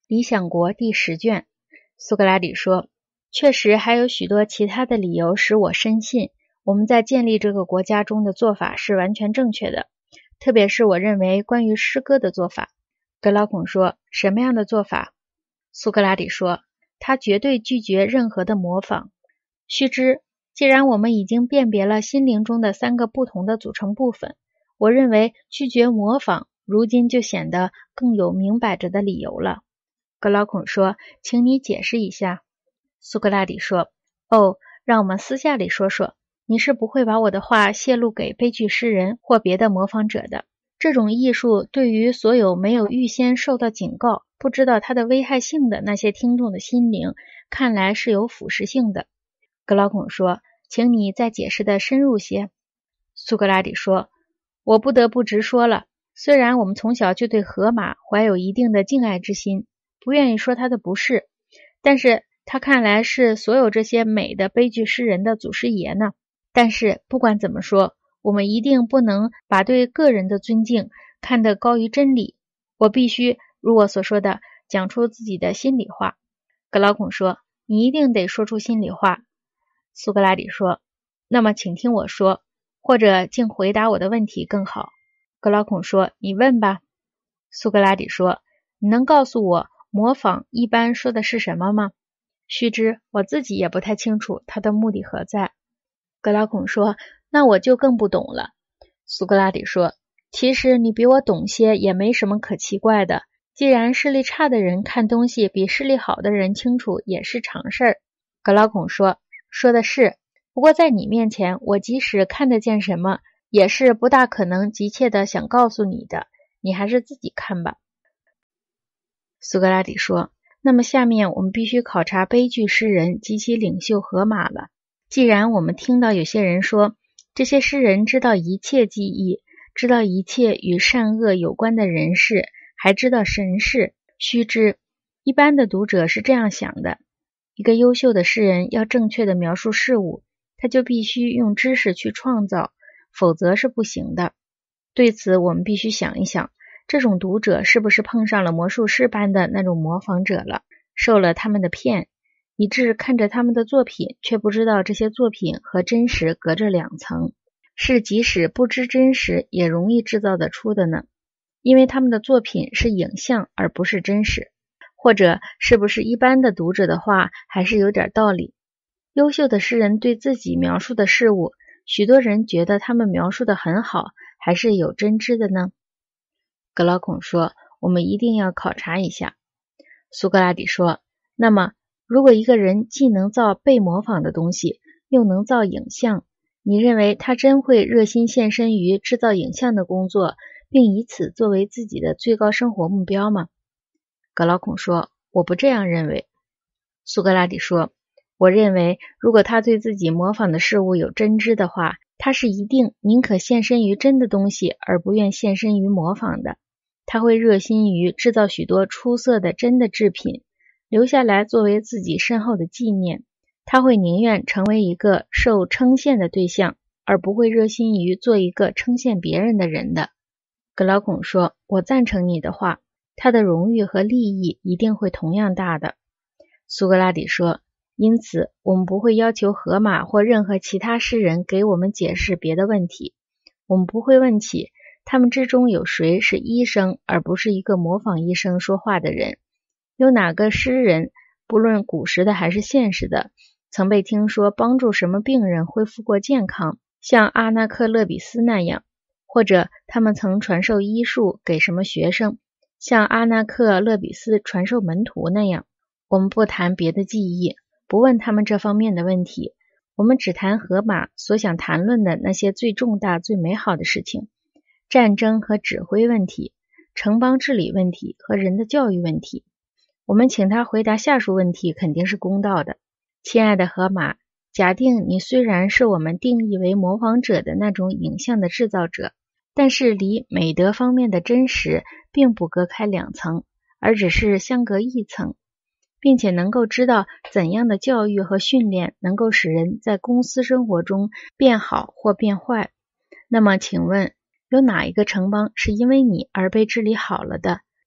理想国第10卷。苏格拉底说，确实还有许多其他的理由使我深信我们在建立这个国家中的做法是完全正确的，特别是我认为关于诗歌的做法。格劳孔说，什么样的做法？苏格拉底说，他绝对拒绝任何的模仿。须知，既然我们已经辨别了心灵中的3个不同的组成部分，我认为拒绝模仿如今就显得更有明摆着的理由了。格劳孔说，请你解释一下。苏格拉底说，让我们私下里说说，你是不会把我的话泄露给悲剧诗人或别的模仿者的。这种艺术对于所有没有预先受到警告，不知道它的危害性的那些听众的心灵，看来是有腐蚀性的。格劳孔说，请你再解释的深入些。苏格拉底说，我不得不直说了，虽然我们从小就对荷马怀有一定的敬爱之心，不愿意说他的不是，但是他看来是所有这些美的悲剧诗人的祖师爷呢。但是不管怎么说，我们一定不能把对个人的尊敬看得高于真理。我必须如我所说的讲出自己的心里话。格劳孔说，你一定得说出心里话。苏格拉底说，那么请听我说，或者竟回答我的问题更好。格劳孔说，你问吧。苏格拉底说，你能告诉我模仿一般说的是什么吗？须知我自己也不太清楚他的目的何在。格劳孔说，那我就更不懂了。苏格拉底说，其实你比我懂些也没什么可奇怪的，既然视力差的人看东西比视力好的人清楚也是常事儿。格劳孔说，说的是，不过在你面前，我即使看得见什么，也是不大可能急切的想告诉你的，你还是自己看吧。苏格拉底说，那么下面我们必须考察悲剧诗人及其领袖荷马了。既然我们听到有些人说，这些诗人知道一切记忆，知道一切与善恶有关的人事，还知道神事，须知一般的读者是这样想的，一个优秀的诗人要正确的描述事物，他就必须用知识去创造，否则是不行的。对此我们必须想一想，这种读者是不是碰上了魔术师般的那种模仿者了，受了他们的骗，以致看着他们的作品，却不知道这些作品和真实隔着2层，是即使不知真实也容易制造得出的呢？因为他们的作品是影像而不是真实。或者是不是一般的读者的话还是有点道理？优秀的诗人对自己描述的事物，许多人觉得他们描述的很好，还是有真知的呢？格劳孔说，我们一定要考察一下。苏格拉底说，那么如果一个人既能造被模仿的东西，又能造影像，你认为他真会热心献身于制造影像的工作，并以此作为自己的最高生活目标吗？格劳孔说，我不这样认为。苏格拉底说，我认为如果他对自己模仿的事物有真知的话，他是一定宁可献身于真的东西，而不愿献身于模仿的。他会热心于制造许多出色的真的制品，留下来作为自己身后的纪念。他会宁愿成为一个受称羡的对象，而不会热心于做一个称羡别人的人的。格劳孔说，我赞成你的话，他的荣誉和利益一定会同样大的。苏格拉底说，因此我们不会要求荷马或任何其他诗人给我们解释别的问题。我们不会问起他们之中有谁是医生，而不是一个模仿医生说话的人。有哪个诗人，不论古时的还是现实的，曾被听说帮助什么病人恢复过健康，像阿那克勒比斯那样，或者他们曾传授医术给什么学生，像阿那克勒比斯传授门徒那样。我们不谈别的技艺，不问他们这方面的问题，我们只谈荷马所想谈论的那些最重大最美好的事情，战争和指挥问题，城邦治理问题和人的教育问题。我们请他回答下述问题肯定是公道的。亲爱的荷马，假定你虽然是我们定义为模仿者的那种影像的制造者，但是离美德方面的真实并不隔开2层，而只是相隔1层，并且能够知道怎样的教育和训练能够使人在公司生活中变好或变坏。那么请问，有哪一个城邦是因为你而被治理好了的？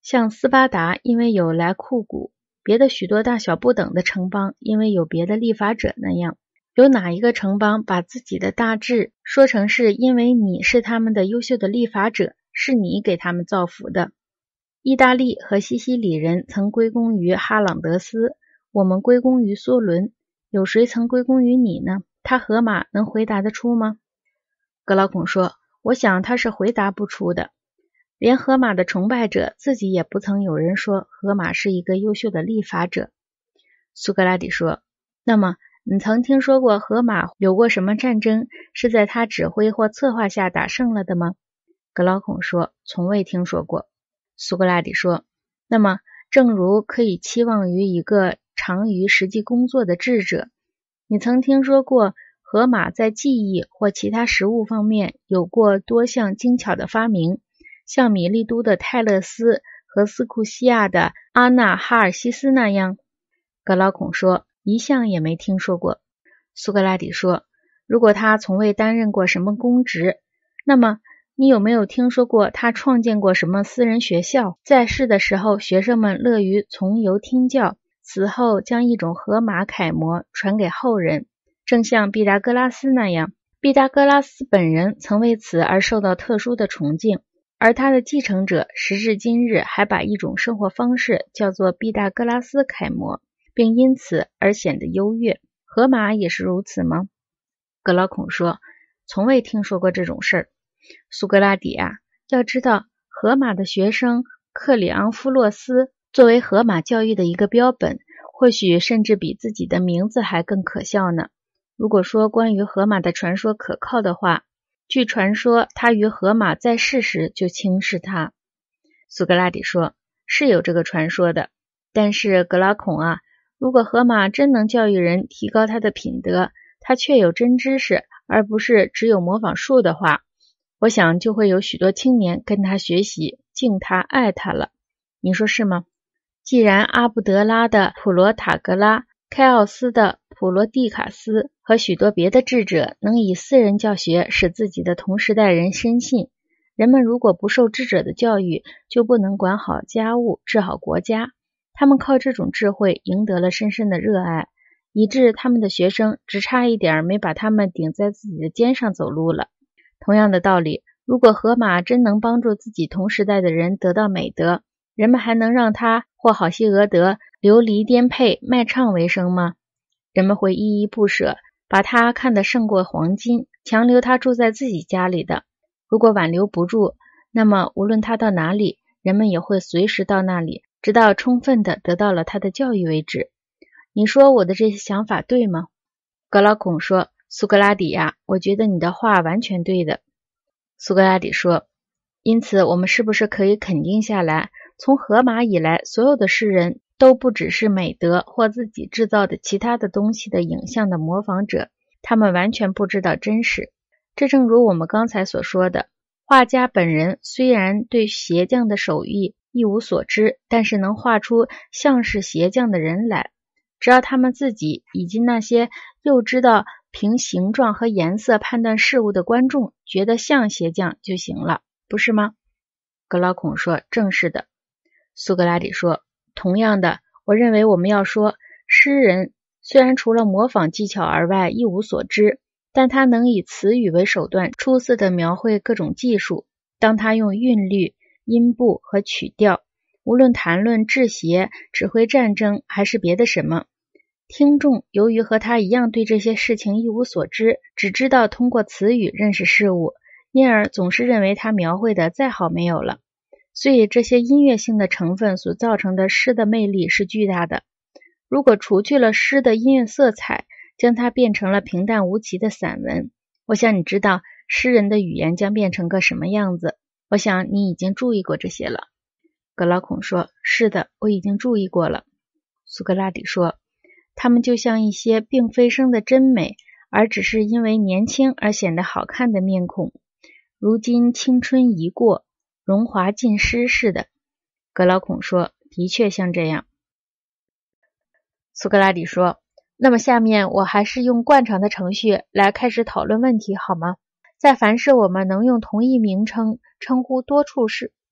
像斯巴达因为有莱库古，别的许多大小不等的城邦因为有别的立法者那样，有哪一个城邦把自己的大治说成是因为你是他们的优秀的立法者，是你给他们造福的？意大利和西西里人曾归功于哈朗德斯，我们归功于梭伦，有谁曾归功于你呢？他荷马能回答得出吗？格劳孔说，我想他是回答不出的。连荷马的崇拜者自己也不曾有人说荷马是一个优秀的立法者。苏格拉底说，那么你曾听说过荷马有过什么战争是在他指挥或策划下打胜了的吗？格劳孔说，从未听说过。苏格拉底说，那么正如可以期望于一个长于实际工作的智者，你曾听说过荷马在技艺或其他实务方面有过多项精巧的发明，像米利都的泰勒斯和斯库西亚的阿纳哈尔西斯那样？格劳孔说，一向也没听说过。苏格拉底说，如果他从未担任过什么公职，那么你有没有听说过他创建过什么私人学校？在世的时候，学生们乐于从游听教，死后将一种荷马楷模传给后人，正像毕达哥拉斯那样。毕达哥拉斯本人曾为此而受到特殊的崇敬，而他的继承者时至今日还把一种生活方式叫做毕达哥拉斯楷模，并因此而显得优越。荷马也是如此吗？格劳孔说，从未听说过这种事儿。苏格拉底啊，要知道荷马的学生克里昂夫洛斯作为荷马教育的一个标本，或许甚至比自己的名字还更可笑呢。如果说关于荷马的传说可靠的话，据传说他于荷马在世时就轻视他。苏格拉底说，是有这个传说的，但是格拉孔啊，如果荷马真能教育人提高他的品德，他确有真知识，而不是只有模仿术的话，我想就会有许多青年跟他学习，敬他爱他了。你说是吗？既然阿布德拉的普罗塔格拉、开奥斯的普罗蒂卡斯和许多别的智者能以私人教学使自己的同时代人深信，人们如果不受智者的教育，就不能管好家务、治好国家，他们靠这种智慧赢得了深深的热爱，以致他们的学生只差一点没把他们顶在自己的肩上走路了。同样的道理，如果荷马真能帮助自己同时代的人得到美德，人们还能让他或好西俄德流离颠沛卖唱为生吗？人们会依依不舍，把他看得胜过黄金，强留他住在自己家里的。如果挽留不住，那么无论他到哪里，人们也会随时到那里，直到充分的得到了他的教育为止。你说我的这些想法对吗？格劳孔说，苏格拉底呀，我觉得你的话完全对的。苏格拉底说，因此我们是不是可以肯定下来，从荷马以来，所有的诗人都不只是美德或自己制造的其他的东西的影像的模仿者，他们完全不知道真实。这正如我们刚才所说的，画家本人虽然对鞋匠的手艺一无所知，但是能画出像是鞋匠的人来。只要他们自己以及那些又知道凭形状和颜色判断事物的观众觉得像鞋匠就行了，不是吗？格劳孔说，正是的。苏格拉底说，同样的，我认为我们要说，诗人虽然除了模仿技巧而外一无所知，但他能以词语为手段出色地描绘各种技术。当他用韵律、音部和曲调，无论谈论制鞋、指挥战争还是别的什么，听众由于和他一样对这些事情一无所知，只知道通过词语认识事物，因而总是认为他描绘的再好没有了。所以这些音乐性的成分所造成的诗的魅力是巨大的。如果除去了诗的音乐色彩，将它变成了平淡无奇的散文，我想你知道诗人的语言将变成个什么样子。我想你已经注意过这些了。格劳孔说，是的，我已经注意过了。苏格拉底说，他们就像一些并非生的真美，而只是因为年轻而显得好看的面孔，如今青春一过，荣华尽失似的。格劳孔说，的确像这样。苏格拉底说，那么下面我还是用惯常的程序来开始讨论问题好吗？在凡是我们能用同一名称称呼多处事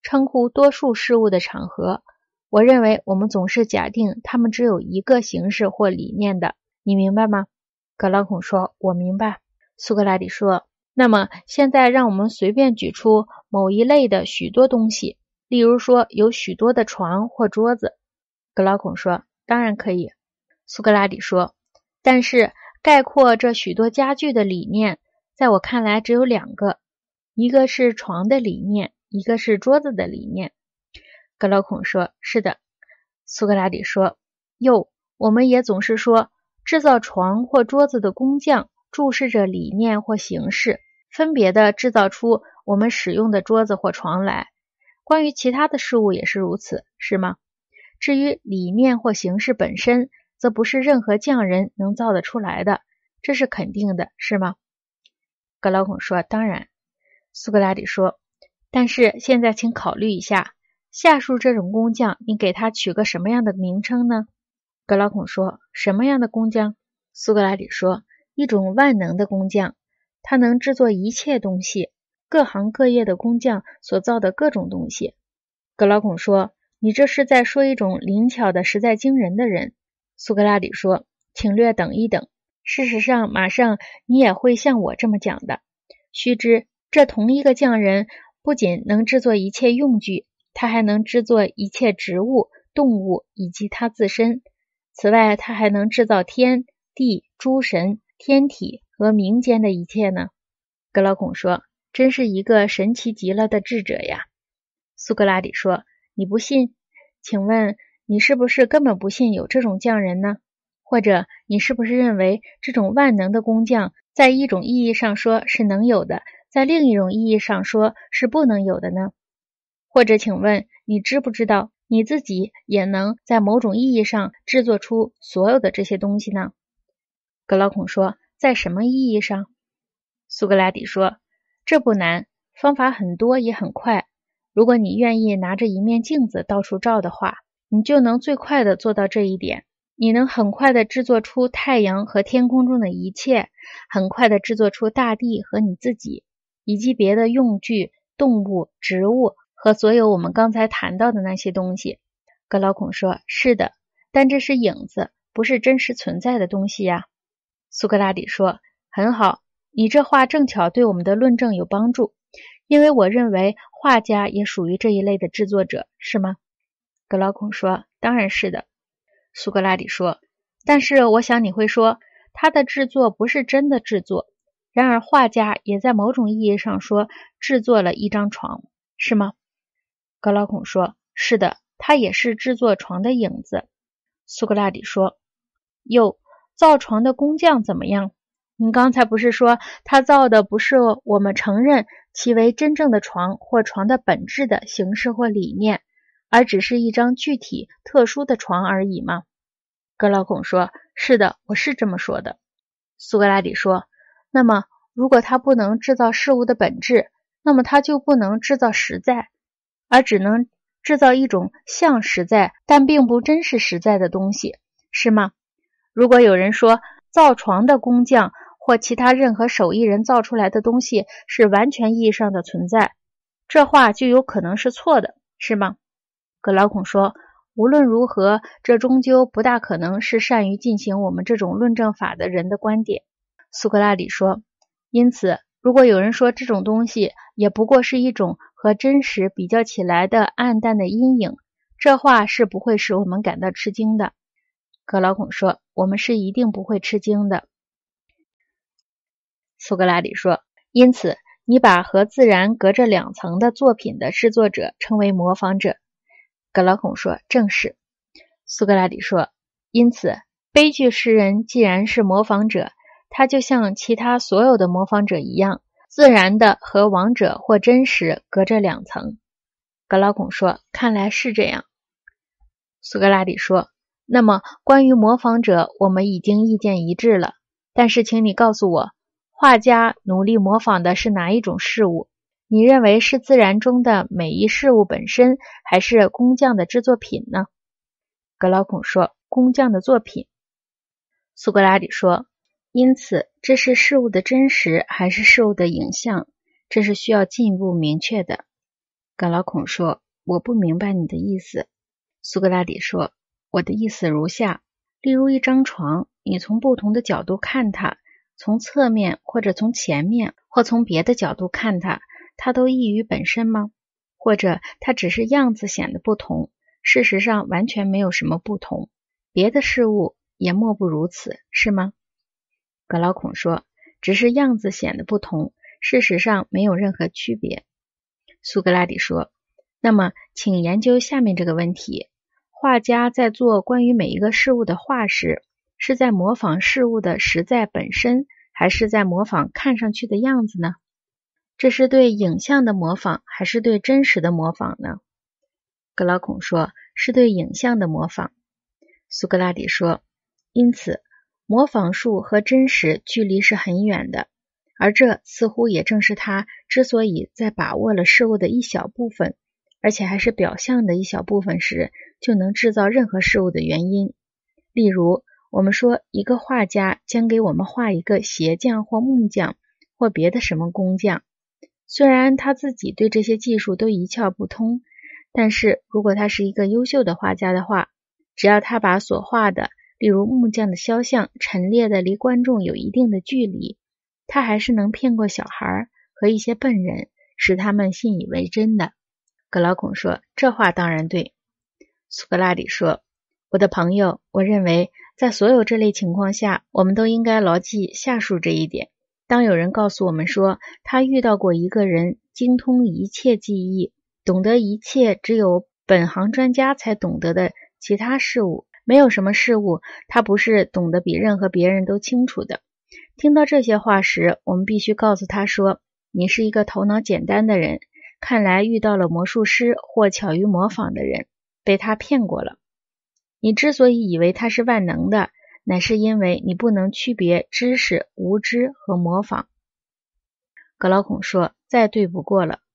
称呼多数事物的场合。我认为我们总是假定它们只有一个形式或理念的，你明白吗？格劳孔说，我明白。苏格拉底说，那么现在让我们随便举出某一类的许多东西，例如说有许多的床或桌子。格劳孔说，当然可以。苏格拉底说，但是概括这许多家具的理念，在我看来只有两个，一个是床的理念，一个是桌子的理念。格劳孔说，是的。苏格拉底说，我们也总是说制造床或桌子的工匠注视着理念或形式，分别的制造出我们使用的桌子或床来。关于其他的事物也是如此，是吗？至于理念或形式本身，则不是任何匠人能造得出来的，这是肯定的，是吗？格劳孔说，当然。苏格拉底说，但是现在请考虑一下，下述这种工匠，你给他取个什么样的名称呢？格劳孔说，什么样的工匠？苏格拉底说，一种万能的工匠，他能制作一切东西，各行各业的工匠所造的各种东西。格劳孔说，你这是在说一种灵巧的实在惊人的人。苏格拉底说，请略等一等，事实上马上你也会像我这么讲的。须知这同一个匠人不仅能制作一切用具，他还能制作一切植物、动物以及他自身。此外，他还能制造天地诸神天体和民间的一切呢。格劳孔说，真是一个神奇极了的智者呀。苏格拉底说，你不信？请问你是不是根本不信有这种匠人呢？或者你是不是认为这种万能的工匠在一种意义上说是能有的，在另一种意义上说是不能有的呢？或者请问你知不知道你自己也能在某种意义上制作出所有的这些东西呢？格劳孔说，在什么意义上？苏格拉底说，这不难，方法很多也很快。如果你愿意拿着一面镜子到处照的话，你就能最快地做到这一点。你能很快地制作出太阳和天空中的一切，很快地制作出大地和你自己，以及别的用具、动物、植物和所有我们刚才谈到的那些东西。格劳孔说，是的，但这是影子，不是真实存在的东西呀。苏格拉底说，很好，你这话正巧对我们的论证有帮助，因为我认为画家也属于这一类的制作者，是吗？格劳孔说，当然是的。苏格拉底说，但是我想你会说，他的制作不是真的制作，然而画家也在某种意义上说制作了一张床，是吗？格劳孔说，是的，他也是制作床的影子。苏格拉底说，造床的工匠怎么样？您刚才不是说他造的不是我们承认其为真正的床或床的本质的形式或理念，而只是一张具体特殊的床而已吗？格劳孔说，是的，我是这么说的。苏格拉底说，那么如果他不能制造事物的本质，那么他就不能制造实在，而只能制造一种像实在但并不真是实在的东西，是吗？如果有人说造床的工匠或其他任何手艺人造出来的东西是完全意义上的存在，这话就有可能是错的，是吗？格劳孔说，无论如何，这终究不大可能是善于进行我们这种论证法的人的观点。苏格拉底说，因此，如果有人说这种东西也不过是一种和真实比较起来的暗淡的阴影，这话是不会使我们感到吃惊的。格劳孔说，我们是一定不会吃惊的。苏格拉底说，因此，你把和自然隔着两层的作品的制作者称为模仿者。格劳孔说，正是。苏格拉底说，因此，悲剧诗人既然是模仿者，他就像其他所有的模仿者一样，自然的和王者或真实隔着两层。格劳孔说，看来是这样。苏格拉底说，那么关于模仿者，我们已经意见一致了，但是请你告诉我，画家努力模仿的是哪一种事物？你认为是自然中的每一事物本身，还是工匠的制作品呢？格劳孔说，工匠的作品。苏格拉底说，因此这是事物的真实还是事物的影像，这是需要进一步明确的。 葛劳孔说：“我不明白你的意思。”苏格拉底说：“我的意思如下，例如一张床，你从不同的角度看它，从侧面或者从前面或从别的角度看它，它都异于本身吗？或者它只是样子显得不同，事实上完全没有什么不同，别的事物也莫不如此，是吗？”葛劳孔说：“只是样子显得不同，事实上没有任何区别。”苏格拉底说：“那么请研究下面这个问题，画家在做关于每一个事物的画时，是在模仿事物的实在本身，还是在模仿看上去的样子呢？这是对影像的模仿，还是对真实的模仿呢？”葛劳孔说：“是对影像的模仿。”苏格拉底说：“因此，模仿术和真实距离是很远的，而这似乎也正是他之所以在把握了事物的一小部分，而且还是表象的一小部分时，就能制造任何事物的原因。例如，我们说一个画家将给我们画一个鞋匠或木匠或别的什么工匠，虽然他自己对这些技术都一窍不通，但是如果他是一个优秀的画家的话，只要他把所画的，例如木匠的肖像陈列的离观众有一定的距离，他还是能骗过小孩和一些笨人，使他们信以为真的。”葛劳孔说：“这话当然对。”苏格拉底说：“我的朋友，我认为在所有这类情况下，我们都应该牢记下述这一点。当有人告诉我们说他遇到过一个人精通一切技艺，懂得一切只有本行专家才懂得的其他事物，没有什么事物他不是懂得比任何别人都清楚的。听到这些话时，我们必须告诉他说，你是一个头脑简单的人，看来遇到了魔术师或巧于模仿的人，被他骗过了。你之所以以为他是万能的，乃是因为你不能区别知识、无知和模仿。”葛劳孔说：“再对不过了。”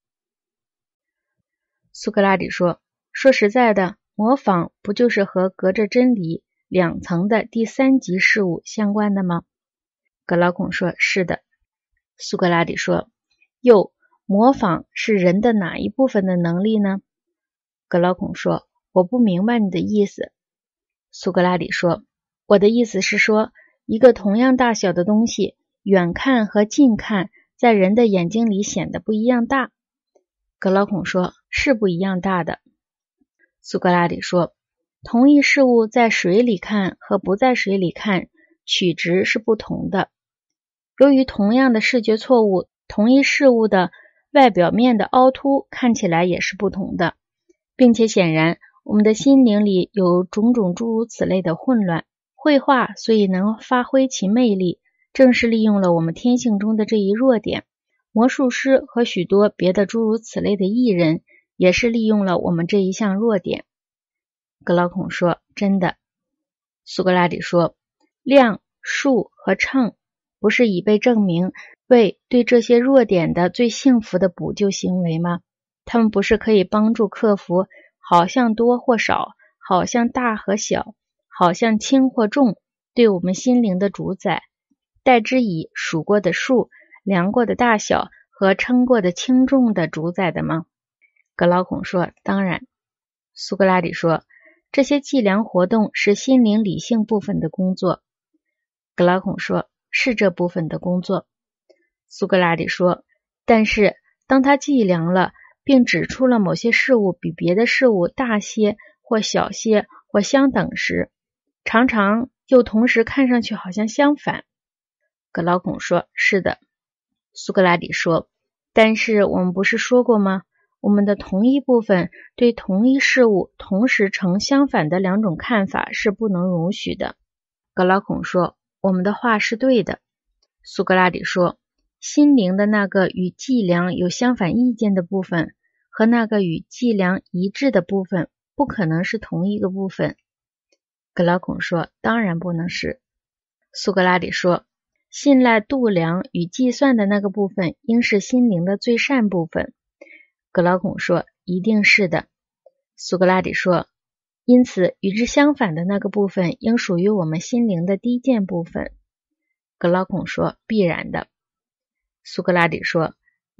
苏格拉底说：“说实在的，模仿不就是和隔着真理两层的第三级事物相关的吗？”葛劳孔说：“是的。”苏格拉底说：“又，模仿是人的哪一部分的能力呢？”葛劳孔说：“我不明白你的意思。”苏格拉底说：“我的意思是说，一个同样大小的东西，远看和近看，在人的眼睛里显得不一样大。”葛劳孔说：“是不一样大的。”苏格拉底说：“同一事物在水里看和不在水里看，取值是不同的。由于同样的视觉错误，同一事物的外表面的凹凸看起来也是不同的，并且显然我们的心灵里有种种诸如此类的混乱。绘画所以能发挥其魅力，正是利用了我们天性中的这一弱点。魔术师和许多别的诸如此类的艺人也是利用了我们这一项弱点。”葛劳孔说：“真的。”苏格拉底说：“量、数和称不是已被证明为对这些弱点的最幸福的补救行为吗？他们不是可以帮助克服好像多或少，好像大和小，好像轻或重对我们心灵的主宰，代之以数过的数、量过的大小和称过的轻重的主宰的吗？”葛劳孔说：“当然。”苏格拉底说：“这些计量活动是心灵理性部分的工作。”葛劳孔说：“是这部分的工作。”苏格拉底说：“但是当他计量了，并指出了某些事物比别的事物大些或小些或相等时，常常又同时看上去好像相反。”葛劳孔说：“是的。”苏格拉底说：“但是我们不是说过吗？我们的同一部分对同一事物同时呈相反的两种看法是不能容许的。”葛劳孔说：“我们的话是对的。”苏格拉底说：“心灵的那个与计量有相反意见的部分和那个与计量一致的部分不可能是同一个部分。”葛劳孔说：“当然不能是。”苏格拉底说：“信赖度量与计算的那个部分应是心灵的最善部分。”葛劳孔说：“一定是的。”苏格拉底说：“因此与之相反的那个部分应属于我们心灵的低贱部分。”葛劳孔说：“必然的。”苏格拉底说：“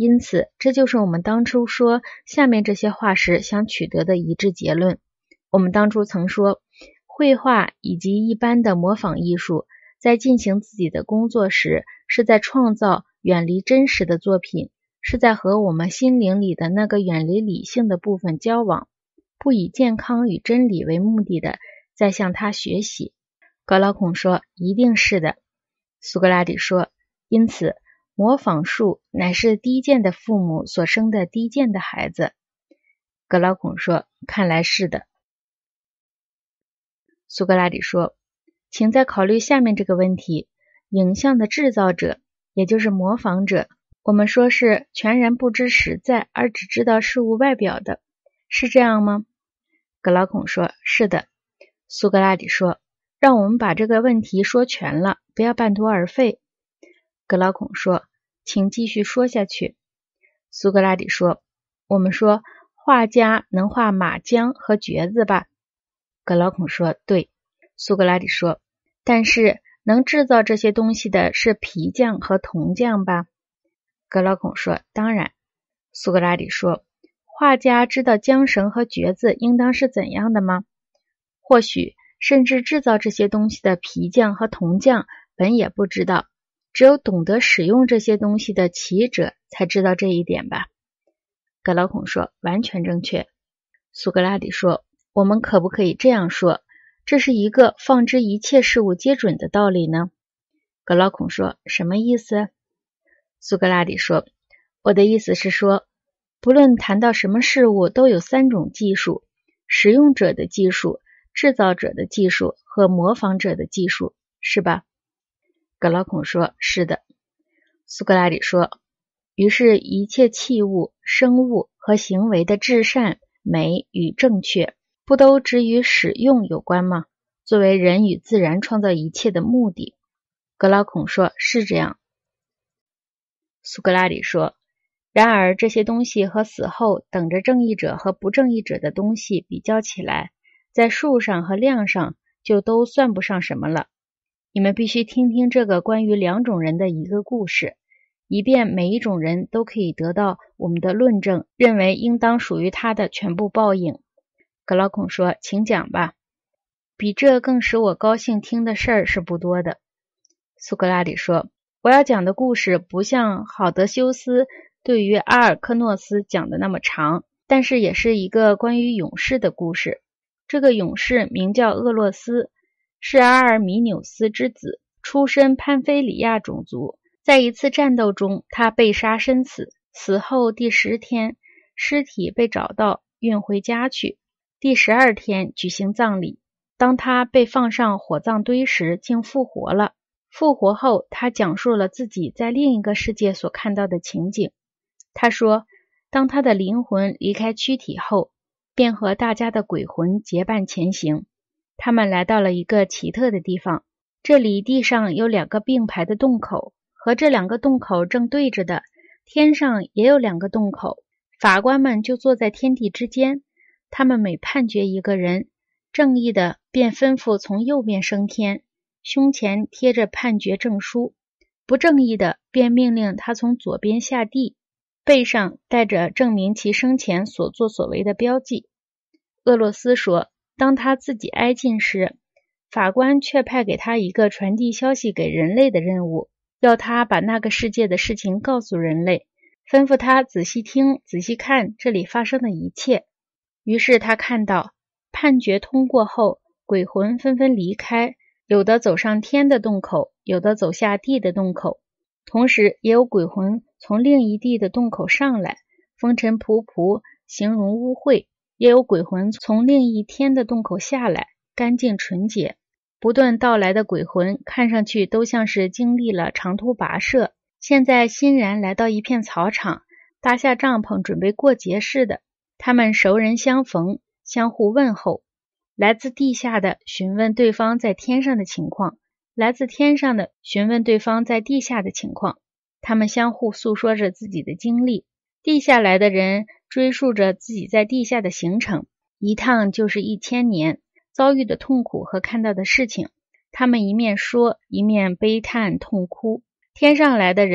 因此，这就是我们当初说下面这些话时想取得的一致结论。我们当初曾说，绘画以及一般的模仿艺术在进行自己的工作时，是在创造远离真实的作品，是在和我们心灵里的那个远离理性的部分交往，不以健康与真理为目的的在向他学习。格劳孔说，一定是的。苏格拉底说，因此模仿术乃是低贱的父母所生的低贱的孩子。格劳孔说，看来是的。苏格拉底说，请再考虑下面这个问题，影像的制造者，也就是模仿者，我们说是全然不知实在而只知道事物外表的，是这样吗？格劳孔说，是的。苏格拉底说，让我们把这个问题说全了，不要半途而废。格劳孔说，请继续说下去。苏格拉底说，我们说画家能画马缰和橛子吧？格劳孔说，对。苏格拉底说，但是能制造这些东西的是皮匠和铜匠吧？格劳孔说，当然。苏格拉底说，画家知道缰绳和橛子应当是怎样的吗？或许甚至制造这些东西的皮匠和铜匠本也不知道，只有懂得使用这些东西的奇者才知道这一点吧？格劳孔说，完全正确。苏格拉底说，我们可不可以这样说，这是一个放之一切事物皆准的道理呢？格劳孔说，什么意思？苏格拉底说，我的意思是说，不论谈到什么事物，都有三种技术，使用者的技术、制造者的技术和模仿者的技术，是吧？格劳孔说，是的。苏格拉底说，于是一切器物、生物和行为的至善、美与正确，不都只与使用有关吗？作为人与自然创造一切的目的。格劳孔说，是这样。苏格拉底说，然而这些东西和死后等着正义者和不正义者的东西比较起来，在数上和量上就都算不上什么了。你们必须听听这个关于两种人的一个故事，以便每一种人都可以得到我们的论证，认为应当属于他的全部报应。格劳孔说，请讲吧。比这更使我高兴听的事儿是不多的。苏格拉底说，我要讲的故事不像好德修斯对于阿尔克诺斯讲的那么长，但是也是一个关于勇士的故事。这个勇士名叫厄洛斯，是阿尔米纽斯之子，出身潘菲里亚种族。在一次战斗中，他被杀身死，死后第10天，尸体被找到，运回家去。第12天举行葬礼。当他被放上火葬堆时，竟复活了。复活后，他讲述了自己在另一个世界所看到的情景。他说，当他的灵魂离开躯体后，便和大家的鬼魂结伴前行。他们来到了一个奇特的地方，这里地上有2个并排的洞口，和这2个洞口正对着的，天上也有2个洞口。法官们就坐在天地之间，他们每判决一个人，正义的便吩咐从右边升天，胸前贴着判决证书；不正义的便命令他从左边下地，背上带着证明其生前所作所为的标记。厄洛斯说，当他自己挨近时，法官却派给他一个传递消息给人类的任务，要他把那个世界的事情告诉人类，吩咐他仔细听、仔细看这里发生的一切。于是他看到，判决通过后，鬼魂纷纷离开，有的走上天的洞口，有的走下地的洞口，同时也有鬼魂从另一地的洞口上来，风尘仆仆，形容污秽，也有鬼魂从另一天的洞口下来，干净纯洁。不断到来的鬼魂看上去都像是经历了长途跋涉，现在欣然来到一片草场，搭下帐篷准备过节似的。他们熟人相逢，相互问候。来自地下的询问对方在天上的情况，来自天上的询问对方在地下的情况。他们相互诉说着自己的经历，地下来的人追溯着自己在地下的行程，一趟就是1000年，遭遇的痛苦和看到的事情。他们一面说，一面悲叹痛哭。天上来的人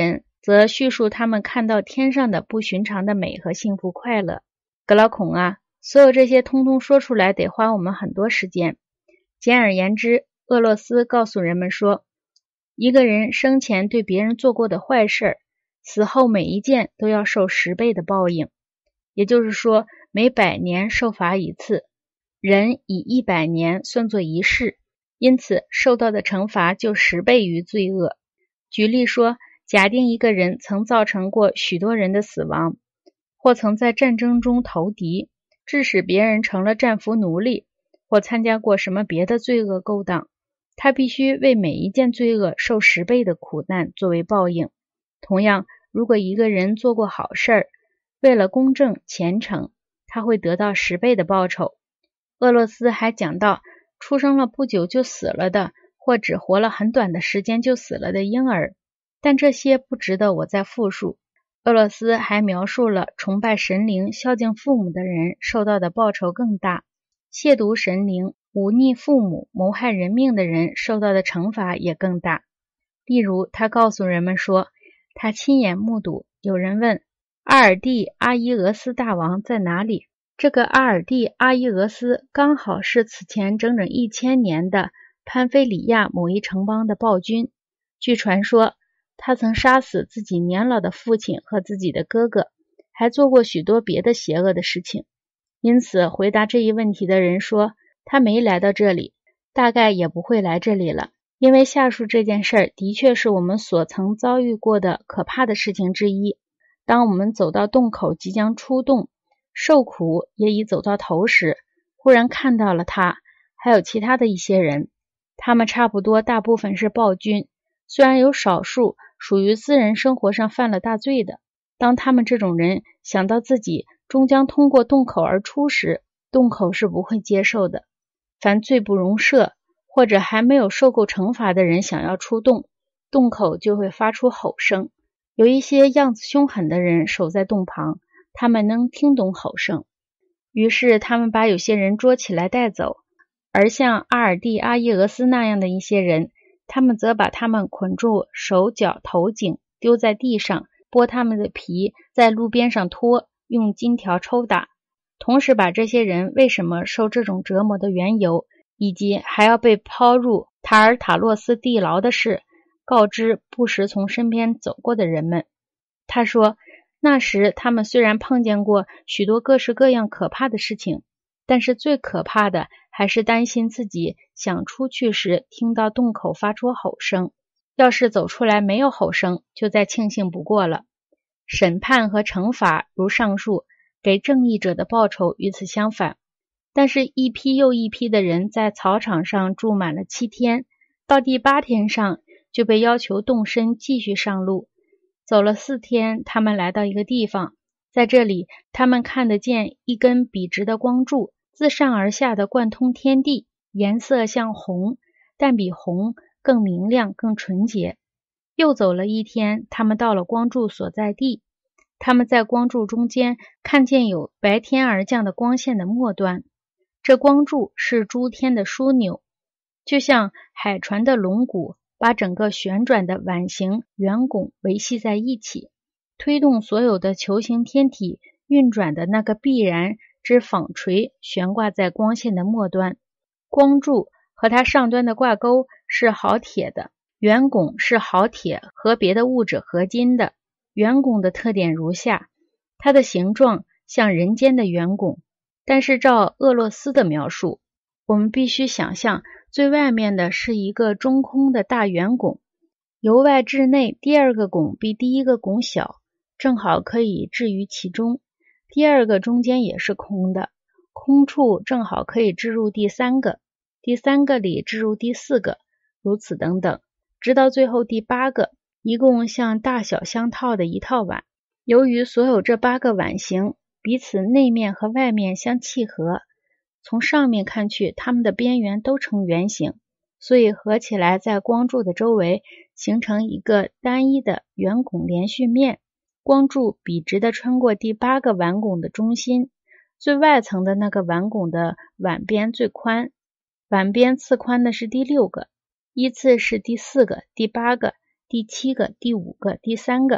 则叙述他们看到天上的不寻常的美和幸福快乐。格劳孔啊，所有这些通通说出来得花我们很多时间。简而言之，厄洛斯告诉人们说，一个人生前对别人做过的坏事，死后每一件都要受10倍的报应，也就是说每100年受罚一次，人以100年算作一世，因此受到的惩罚就10倍于罪恶。举例说，假定一个人曾造成过许多人的死亡，或曾在战争中投敌，致使别人成了战俘奴隶，或参加过什么别的罪恶勾当，他必须为每一件罪恶受10倍的苦难作为报应。同样，如果一个人做过好事，为了公正虔诚，他会得到10倍的报酬。厄洛斯还讲到，出生了不久就死了的，或只活了很短的时间就死了的婴儿，但这些不值得我再复述。厄洛斯还描述了崇拜神灵、孝敬父母的人受到的报酬更大，亵渎神灵、忤逆父母、谋害人命的人受到的惩罚也更大。例如，他告诉人们说，他亲眼目睹有人问阿尔蒂阿伊俄斯大王在哪里。这个阿尔蒂阿伊俄斯刚好是此前整整1000年的潘菲里亚某一城邦的暴君。据传说，他曾杀死自己年老的父亲和自己的哥哥，还做过许多别的邪恶的事情。因此，回答这一问题的人说，他没来到这里，大概也不会来这里了，因为下述这件事的确是我们所曾遭遇过的可怕的事情之一。当我们走到洞口即将出洞，受苦也已走到头时，忽然看到了他，还有其他的一些人，他们差不多大部分是暴君，虽然有少数属于私人生活上犯了大罪的。当他们这种人想到自己终将通过洞口而出时，洞口是不会接受的。凡罪不容赦或者还没有受够惩罚的人想要出洞，洞口就会发出吼声。有一些样子凶狠的人守在洞旁，他们能听懂吼声，于是他们把有些人捉起来带走，而像阿尔蒂阿伊俄斯那样的一些人，他们则把他们捆住手脚头颈，丢在地上，剥他们的皮，在路边上拖，用金条抽打，同时把这些人为什么受这种折磨的缘由，以及还要被抛入塔尔塔洛斯地牢的事，告知不时从身边走过的人们。他说，那时他们虽然碰见过许多各式各样可怕的事情，但是最可怕的还是担心自己想出去时听到洞口发出吼声，要是走出来没有吼声，就再庆幸不过了。审判和惩罚如上述，给正义者的报酬与此相反。但是一批又一批的人在草场上住满了7天，到第8天上就被要求动身继续上路。走了4天，他们来到一个地方，在这里他们看得见一根笔直的光柱自上而下的贯通天地，颜色像红，但比红更明亮更纯洁。又走了1天，他们到了光柱所在地，他们在光柱中间看见有白天而降的光线的末端，这光柱是诸天的枢纽，就像海船的龙骨把整个旋转的碗形圆拱维系在一起，推动所有的球形天体运转的那个必然之纺锤悬挂在光线的末端。光柱和它上端的挂钩是好铁的，圆拱是好铁和别的物质合金的。圆拱的特点如下，它的形状像人间的圆拱，但是照厄洛斯的描述，我们必须想象最外面的是一个中空的大圆拱，由外至内第2个拱比第1个拱小，正好可以置于其中。第2个中间也是空的，空处正好可以置入第3个，第3个里置入第4个，如此等等，直到最后第8个，一共像大小相套的一套碗。由于所有这8个碗形彼此内面和外面相契合，从上面看去它们的边缘都呈圆形，所以合起来在光柱的周围形成一个单一的圆拱连续面。光柱笔直地穿过第8个碗拱的中心，最外层的那个碗拱的碗边最宽，碗边次宽的是第6个，依次是第4个、第8个、第7个、第5个、第3个，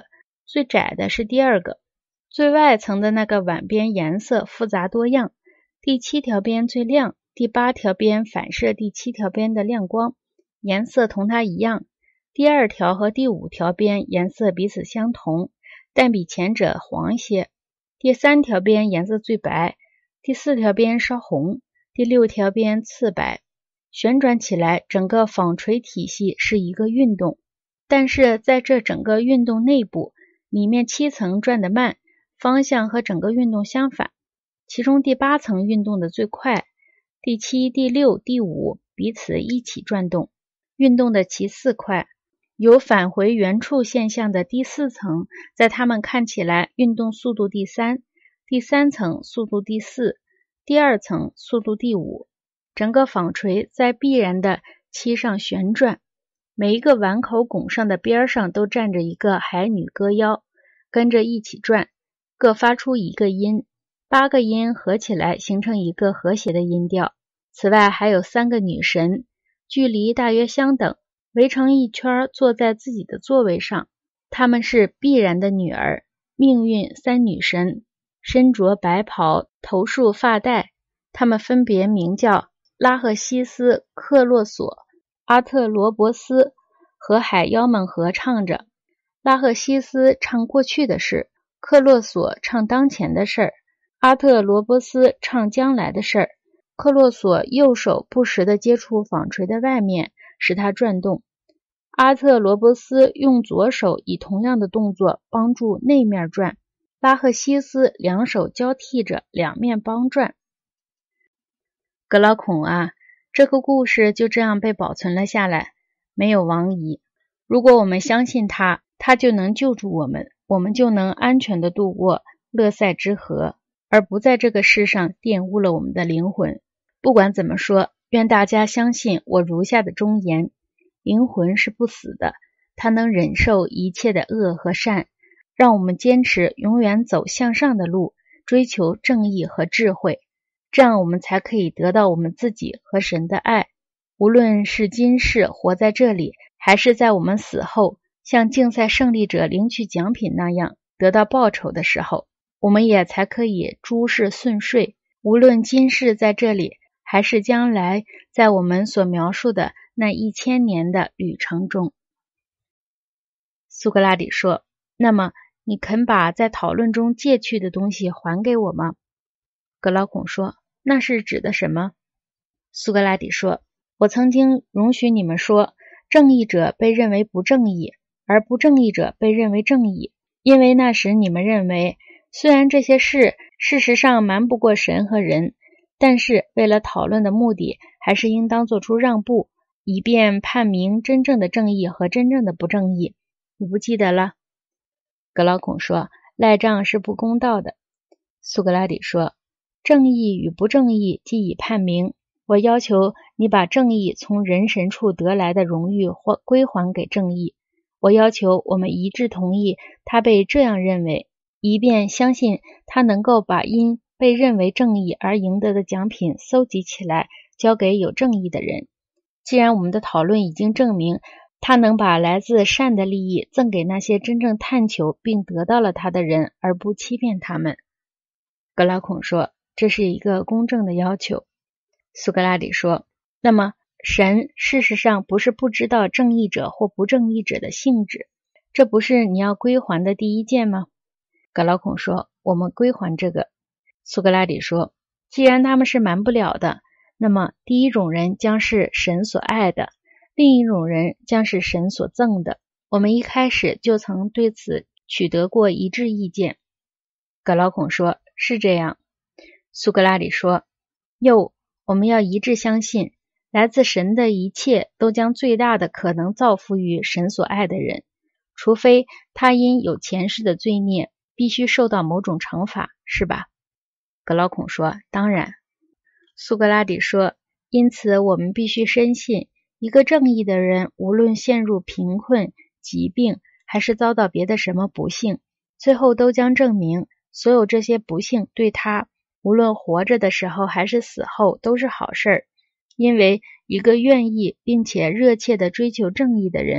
最窄的是第二个。最外层的那个碗边颜色复杂多样，第7条边最亮，第8条边反射第7条边的亮光，颜色同它一样。第2条和第5条边颜色彼此相同，但比前者黄些。第3条边颜色最白，第4条边稍红，第6条边次白。旋转起来，整个纺锤体系是一个运动，但是在这整个运动内部，里面7层转得慢，方向和整个运动相反，其中第8层运动的最快，第7、第6、第5彼此一起转动，运动的其次快。有返回原处现象的第4层，在它们看起来运动速度第3，第3层速度第4，第2层速度第5。整个纺锤在必然的漆上旋转，每一个碗口拱上的边上都站着一个海女歌腰，跟着一起转，各发出一个音，8个音合起来形成一个和谐的音调。此外还有3个女神，距离大约相等，围成一圈坐在自己的座位上。她们是必然的女儿，命运3女神，身着白袍，头束发带。她们分别名叫拉赫西斯、克洛索、阿特罗伯斯，和海妖们合唱着。拉赫西斯唱过去的事，克洛索唱当前的事儿，阿特罗波斯唱将来的事儿。克洛索右手不时地接触纺锤的外面，使它转动。阿特罗波斯用左手以同样的动作帮助内面转，拉赫西斯2手交替着两面帮转。格老孔啊，这个故事就这样被保存了下来，没有亡遗。如果我们相信它，它就能救助我们，我们就能安全地度过勒塞之河，而不在这个世上玷污了我们的灵魂。不管怎么说，愿大家相信我如下的忠言：灵魂是不死的，它能忍受一切的恶和善，让我们坚持永远走向上的路，追求正义和智慧，这样我们才可以得到我们自己和神的爱。无论是今世活在这里，还是在我们死后像竞赛胜利者领取奖品那样得到报酬的时候，我们也才可以诸事顺遂。无论今世在这里，还是将来在我们所描述的那1000年的旅程中。苏格拉底说：那么你肯把在讨论中借去的东西还给我吗？格劳孔说：那是指的什么？苏格拉底说：我曾经容许你们说正义者被认为不正义，而不正义者被认为正义，因为那时你们认为虽然这些事实上瞒不过神和人，但是为了讨论的目的还是应当做出让步，以便判明真正的正义和真正的不正义。你不记得了？格劳孔说：赖账是不公道的。苏格拉底说：正义与不正义既已判明，我要求你把正义从人神处得来的荣誉归还给正义。我要求我们一致同意他被这样认为，以便相信他能够把因被认为正义而赢得的奖品搜集起来，交给有正义的人。既然我们的讨论已经证明他能把来自善的利益赠给那些真正探求并得到了他的人，而不欺骗他们。格劳孔说：这是一个公正的要求。苏格拉底说：那么神事实上不是不知道正义者或不正义者的性质，这不是你要归还的第一件吗？格劳孔说：我们归还这个。苏格拉底说：既然他们是瞒不了的，那么第一种人将是神所爱的，另一种人将是神所憎的。我们一开始就曾对此取得过一致意见。格劳孔说：是这样。苏格拉底说：我们要一致相信，来自神的一切都将最大的可能造福于神所爱的人，除非他因有前世的罪孽必须受到某种惩罚，是吧？格劳孔说：当然。苏格拉底说：因此我们必须深信，一个正义的人无论陷入贫困、疾病，还是遭到别的什么不幸，最后都将证明所有这些不幸对他无论活着的时候还是死后都是好事儿，因为一个愿意并且热切地追求正义的人，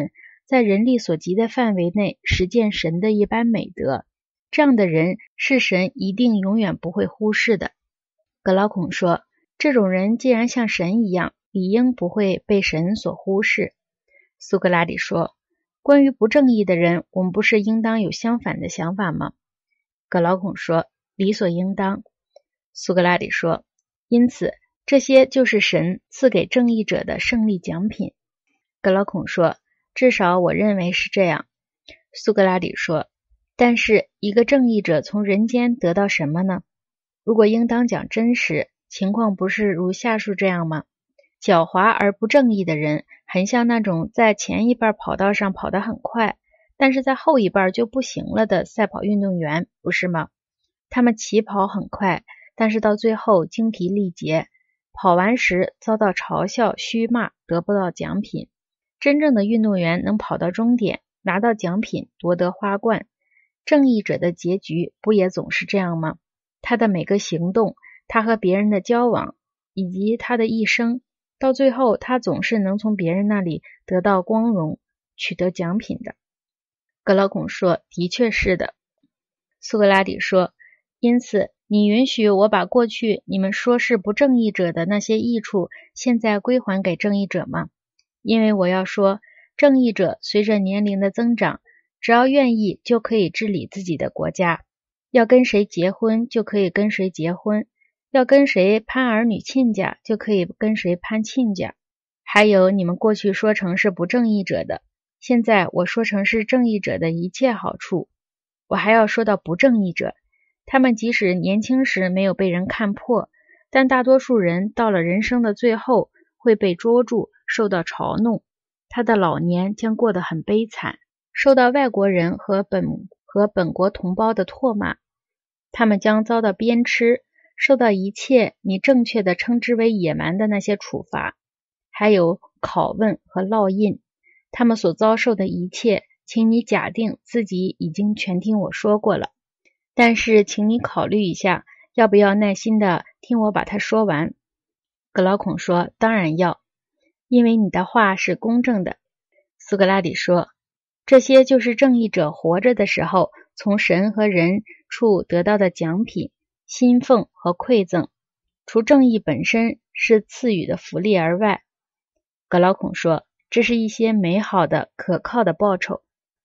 在人力所及的范围内实践神的一般美德，这样的人是神一定永远不会忽视的。格劳孔说，这种人既然像神一样，理应不会被神所忽视。苏格拉底说，关于不正义的人，我们不是应当有相反的想法吗？格劳孔说，理所应当。苏格拉底说，因此这些就是神赐给正义者的胜利奖品。格劳孔说，至少我认为是这样。苏格拉底说，但是一个正义者从人间得到什么呢？如果应当讲真实，情况不是如下述这样吗？狡猾而不正义的人，很像那种在前一半跑道上跑得很快，但是在后一半就不行了的赛跑运动员，不是吗？他们起跑很快，但是到最后精疲力竭，跑完时遭到嘲笑、虚骂，得不到奖品。真正的运动员能跑到终点，拿到奖品，夺得花冠。正义者的结局不也总是这样吗？他的每个行动，他和别人的交往，以及他的一生，到最后他总是能从别人那里得到光荣，取得奖品的。格劳孔说，的确是的。苏格拉底说，因此你允许我把过去你们说是不正义者的那些益处，现在归还给正义者吗？因为我要说，正义者随着年龄的增长，只要愿意就可以治理自己的国家，要跟谁结婚就可以跟谁结婚，要跟谁攀儿女亲家就可以跟谁攀亲家。还有你们过去说成是不正义者的，现在我说成是正义者的一切好处。我还要说到不正义者，他们即使年轻时没有被人看破，但大多数人到了人生的最后会被捉住，受到嘲弄，他的老年将过得很悲惨，受到外国人和本国同胞的唾骂，他们将遭到鞭笞，受到一切你正确的称之为野蛮的那些处罚，还有拷问和烙印。他们所遭受的一切，请你假定自己已经全听我说过了，但是请你考虑一下，要不要耐心的听我把它说完。格劳孔说，当然要，因为你的话是公正的。苏格拉底说，这些就是正义者活着的时候从神和人处得到的奖品、薪俸和馈赠，除正义本身是赐予的福利而外。格劳孔说，这是一些美好的、可靠的报酬。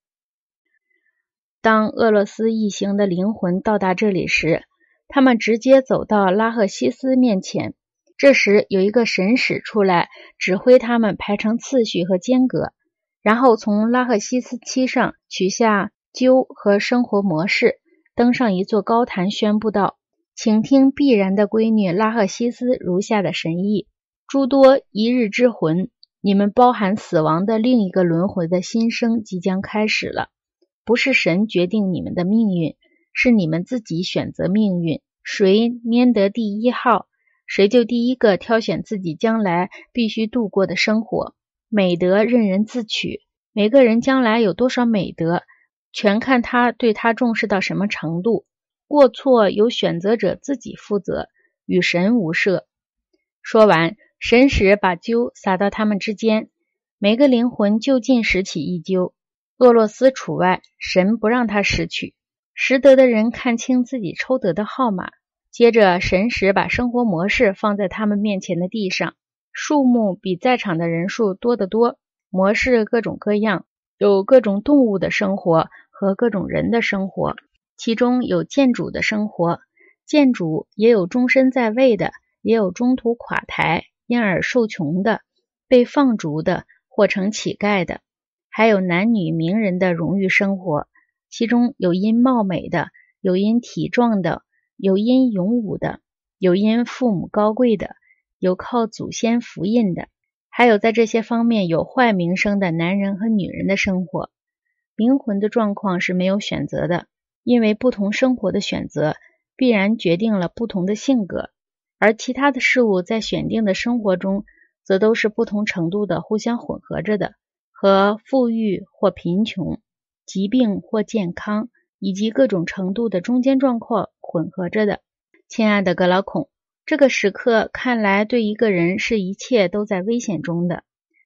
当俄罗斯一行的灵魂到达这里时，他们直接走到拉赫西斯面前。这时有一个神使出来，指挥他们排成次序和间隔，然后从拉赫西斯漆上取下鸠和生活模式，登上一座高坛，宣布道，请听必然的闺女拉赫西斯如下的神意：诸多一日之魂，你们包含死亡的另一个轮回的新生即将开始了。不是神决定你们的命运，是你们自己选择命运，谁拈得第一号，谁就第一个挑选自己将来必须度过的生活。美德任人自取，每个人将来有多少美德，全看他对他重视到什么程度，过错由选择者自己负责，与神无涉。说完，神使把鸠撒到他们之间，每个灵魂就近拾起一鸠，俄洛斯除外，神不让他拾取。识得的人看清自己抽得的号码，接着神使把生活模式放在他们面前的地上，数目比在场的人数多得多，模式各种各样，有各种动物的生活和各种人的生活，其中有贱主的生活，贱主也有终身在位的，也有中途垮台，因而受穷的，被放逐的，或成乞丐的，还有男女名人的荣誉生活，其中有因貌美的，有因体壮的，有因勇武的，有因父母高贵的，有靠祖先福印的，还有在这些方面有坏名声的男人和女人的生活。灵魂的状况是没有选择的，因为不同生活的选择必然决定了不同的性格，而其他的事物在选定的生活中则都是不同程度的互相混合着的，和富裕或贫穷、疾病或健康以及各种程度的中间状况混合着的。亲爱的格劳孔，这个时刻看来对一个人是一切都在危险中的，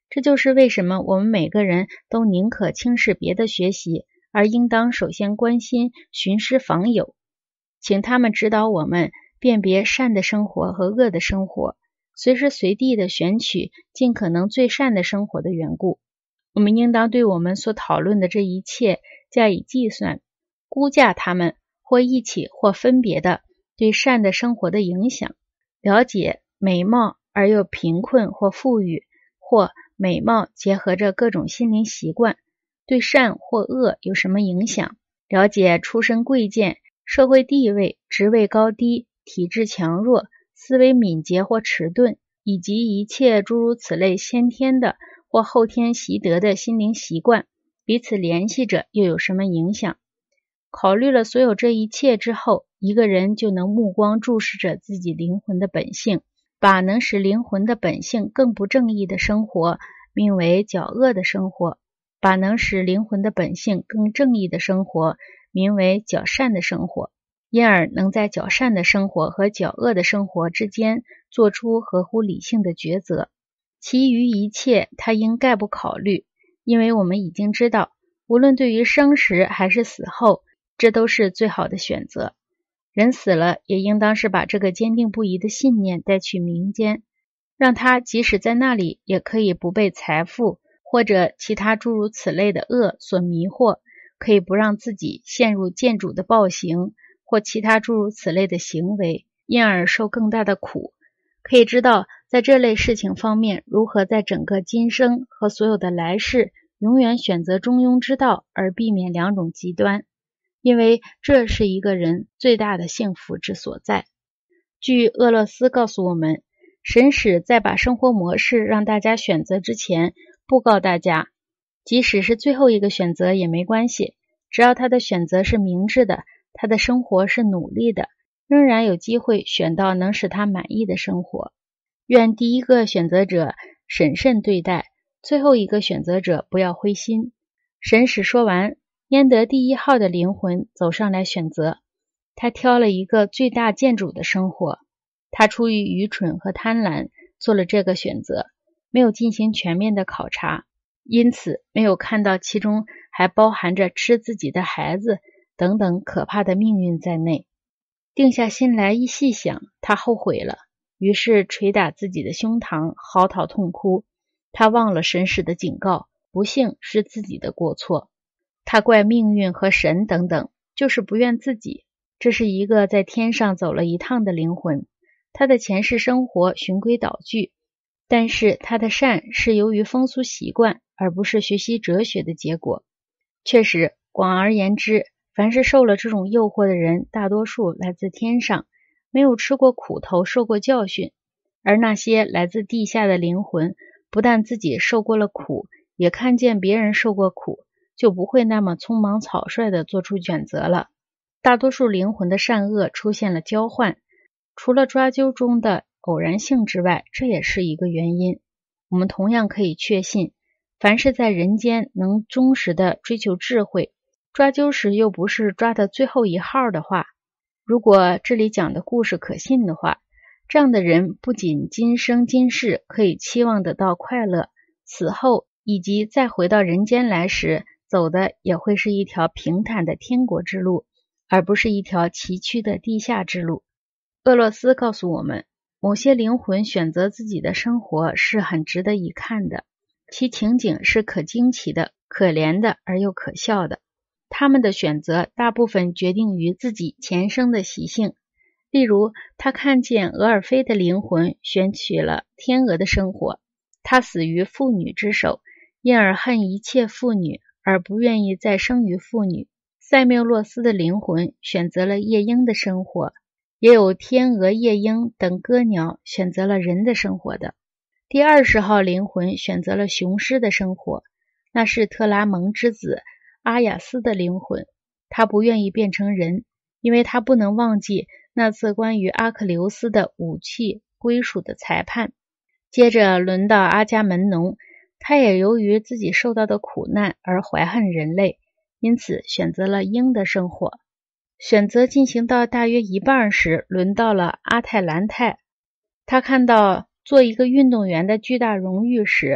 这就是为什么我们每个人都宁可轻视别的学习，而应当首先关心寻师访友，请他们指导我们辨别善的生活和恶的生活，随时随地的选取尽可能最善的生活的缘故。我们应当对我们所讨论的这一切加以计算，估价它们或一起或分别的对善的生活的影响，了解美貌而又贫困或富裕，或美貌结合着各种心灵习惯对善或恶有什么影响，了解出身贵贱、社会地位、职位高低、体质强弱、思维敏捷或迟钝，以及一切诸如此类先天的或后天习得的心灵习惯彼此联系着又有什么影响。考虑了所有这一切之后，一个人就能目光注视着自己灵魂的本性，把能使灵魂的本性更不正义的生活名为较恶的生活，把能使灵魂的本性更正义的生活名为较善的生活，因而能在较善的生活和较恶的生活之间做出合乎理性的抉择。其余一切他应概不考虑，因为我们已经知道，无论对于生时还是死后，这都是最好的选择。人死了，也应当是把这个坚定不移的信念带去民间，让他即使在那里也可以不被财富或者其他诸如此类的恶所迷惑，可以不让自己陷入见主的暴行或其他诸如此类的行为，因而受更大的苦。可以知道在这类事情方面如何在整个今生和所有的来世永远选择中庸之道，而避免两种极端，因为这是一个人最大的幸福之所在。据俄勒斯告诉我们，神使在把生活模式让大家选择之前，布告大家，即使是最后一个选择也没关系，只要他的选择是明智的，他的生活是努力的，仍然有机会选到能使他满意的生活。愿第一个选择者审慎对待，最后一个选择者不要灰心。神使说完，焉得第一号的灵魂走上来选择，他挑了一个最大见主的生活。他出于愚蠢和贪婪做了这个选择，没有进行全面的考察，因此没有看到其中还包含着吃自己的孩子等等可怕的命运在内。定下心来一细想，他后悔了，于是捶打自己的胸膛，嚎啕痛哭。他忘了神使的警告，不幸是自己的过错。他怪命运和神等等，就是不怨自己。这是一个在天上走了一趟的灵魂，他的前世生活循规蹈矩，但是他的善是由于风俗习惯，而不是学习哲学的结果。确实，广而言之，凡是受了这种诱惑的人，大多数来自天上，没有吃过苦头，受过教训。而那些来自地下的灵魂，不但自己受过了苦，也看见别人受过苦，就不会那么匆忙草率地做出选择了。大多数灵魂的善恶出现了交换，除了抓阄中的偶然性之外，这也是一个原因。我们同样可以确信，凡是在人间能忠实地追求智慧，抓阄时又不是抓的最后一号的话，如果这里讲的故事可信的话，这样的人不仅今生今世可以期望得到快乐，死后以及再回到人间来时，走的也会是一条平坦的天国之路，而不是一条崎岖的地下之路。俄洛斯告诉我们，某些灵魂选择自己的生活是很值得一看的，其情景是可惊奇的、可怜的而又可笑的。他们的选择大部分决定于自己前生的习性。例如，他看见俄尔菲的灵魂选取了天鹅的生活，他死于妇女之手，因而恨一切妇女，而不愿意再生于妇女。塞缪洛斯的灵魂选择了夜莺的生活，也有天鹅、夜莺等歌鸟选择了人的生活的。第20号灵魂选择了雄狮的生活，那是特拉蒙之子阿雅斯的灵魂，他不愿意变成人，因为他不能忘记那次关于阿克琉斯的武器归属的裁判。接着轮到阿伽门农，他也由于自己受到的苦难而怀恨人类，因此选择了鹰的生活。选择进行到大约一半时，轮到了阿泰兰泰。他看到做一个运动员的巨大荣誉时，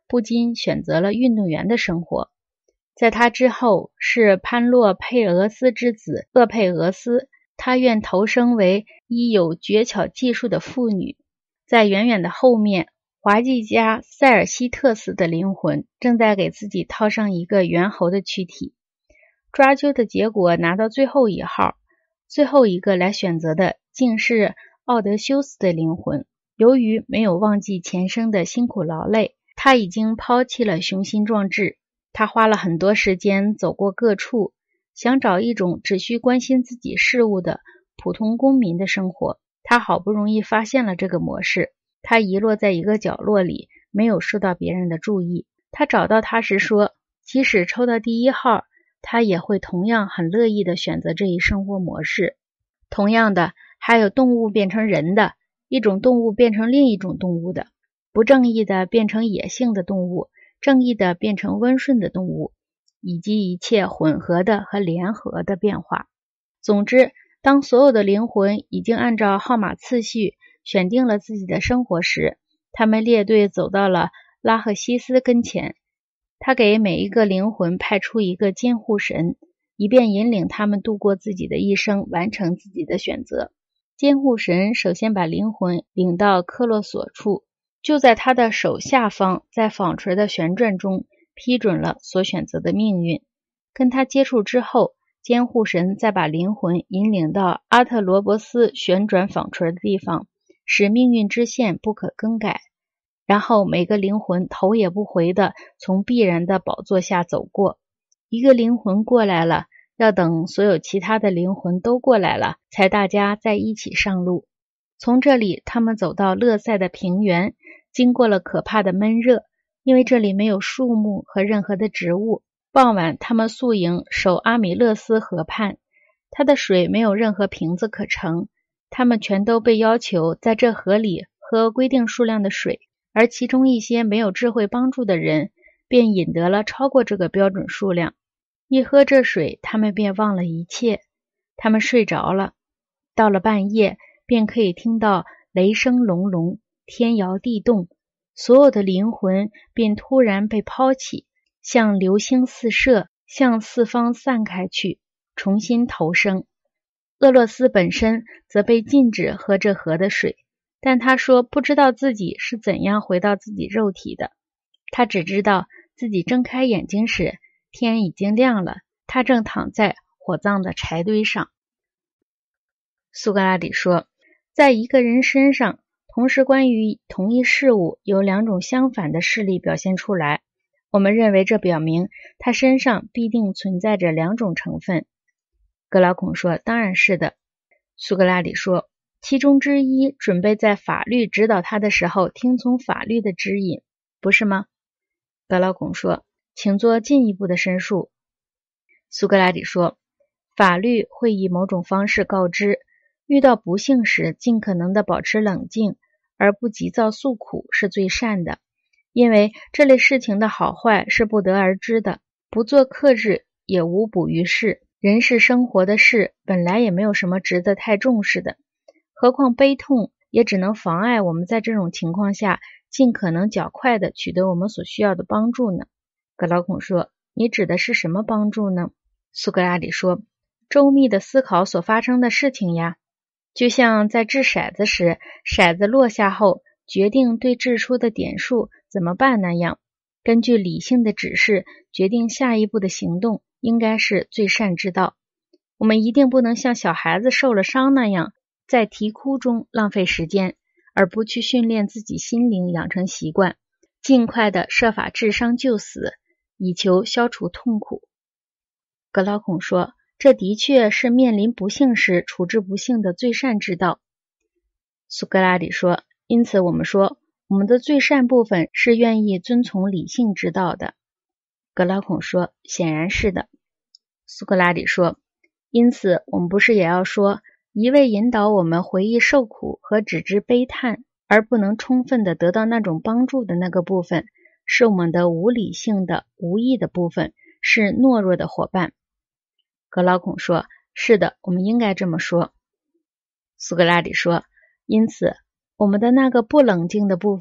不禁选择了运动员的生活。在他之后是潘洛佩俄斯之子厄佩俄斯，他愿投生为一有绝巧技术的妇女。在远远的后面，滑稽家塞尔西特斯的灵魂正在给自己套上一个猿猴的躯体。抓阄的结果拿到最后一号，最后一个来选择的竟是奥德修斯的灵魂。由于没有忘记前生的辛苦劳累，他已经抛弃了雄心壮志。他花了很多时间走过各处，想找一种只需关心自己事务的普通公民的生活。他好不容易发现了这个模式，他遗落在一个角落里，没有受到别人的注意。他找到他时说，即使抽到第一号，他也会同样很乐意地选择这一生活模式。同样的，还有动物变成人的，一种动物变成另一种动物的，不正义的变成野性的动物，正义的变成温顺的动物，以及一切混合的和联合的变化。总之，当所有的灵魂已经按照号码次序选定了自己的生活时，他们列队走到了拉赫西斯跟前。他给每一个灵魂派出一个监护神，以便引领他们度过自己的一生，完成自己的选择。监护神首先把灵魂领到科洛索处，就在他的手下方，在纺锤的旋转中批准了所选择的命运。跟他接触之后，监护神再把灵魂引领到阿特罗伯斯旋转纺锤的地方，使命运之线不可更改。然后每个灵魂头也不回地从必然的宝座下走过。一个灵魂过来了，要等所有其他的灵魂都过来了，才大家在一起上路。从这里他们走到勒塞的平原，经过了可怕的闷热，因为这里没有树木和任何的植物。傍晚他们宿营守阿米勒斯河畔，它的水没有任何瓶子可盛，他们全都被要求在这河里喝规定数量的水，而其中一些没有智慧帮助的人便饮得了超过这个标准数量。一喝这水，他们便忘了一切，他们睡着了。到了半夜，便可以听到雷声隆隆，天摇地动，所有的灵魂便突然被抛弃，像流星四射，向四方散开去，重新投生。厄洛斯本身则被禁止喝这河的水，但他说不知道自己是怎样回到自己肉体的。他只知道自己睁开眼睛时，天已经亮了，他正躺在火葬的柴堆上。苏格拉底说，在一个人身上，同时关于同一事物有两种相反的事例表现出来，我们认为这表明他身上必定存在着两种成分。格劳孔说，当然是的。苏格拉底说，其中之一准备在法律指导他的时候听从法律的指引，不是吗？格劳孔说，请做进一步的申述。苏格拉底说，法律会以某种方式告知，遇到不幸时尽可能的保持冷静，而不急躁诉苦是最善的，因为这类事情的好坏是不得而知的，不做克制也无补于事。人世生活的事本来也没有什么值得太重视的，何况悲痛也只能妨碍我们在这种情况下尽可能较快地取得我们所需要的帮助呢。格劳孔说，你指的是什么帮助呢？苏格拉底说，周密的思考所发生的事情呀，就像在掷骰子时，骰子落下后决定对掷出的点数怎么办那样，根据理性的指示决定下一步的行动，应该是最善之道。我们一定不能像小孩子受了伤那样，在啼哭中浪费时间，而不去训练自己心灵，养成习惯，尽快的设法治伤救死，以求消除痛苦。格劳孔说，这的确是面临不幸时处置不幸的最善之道。苏格拉底说，因此我们说，我们的最善部分是愿意遵从理性之道的。格劳孔说，显然是的。苏格拉底说，因此我们不是也要说，一味引导我们回忆受苦和只知悲叹，而不能充分的得到那种帮助的那个部分，是我们的无理性的无意的部分，是懦弱的伙伴。格劳孔说，是的，我们应该这么说。苏格拉底说，因此我们的那个不冷静的部分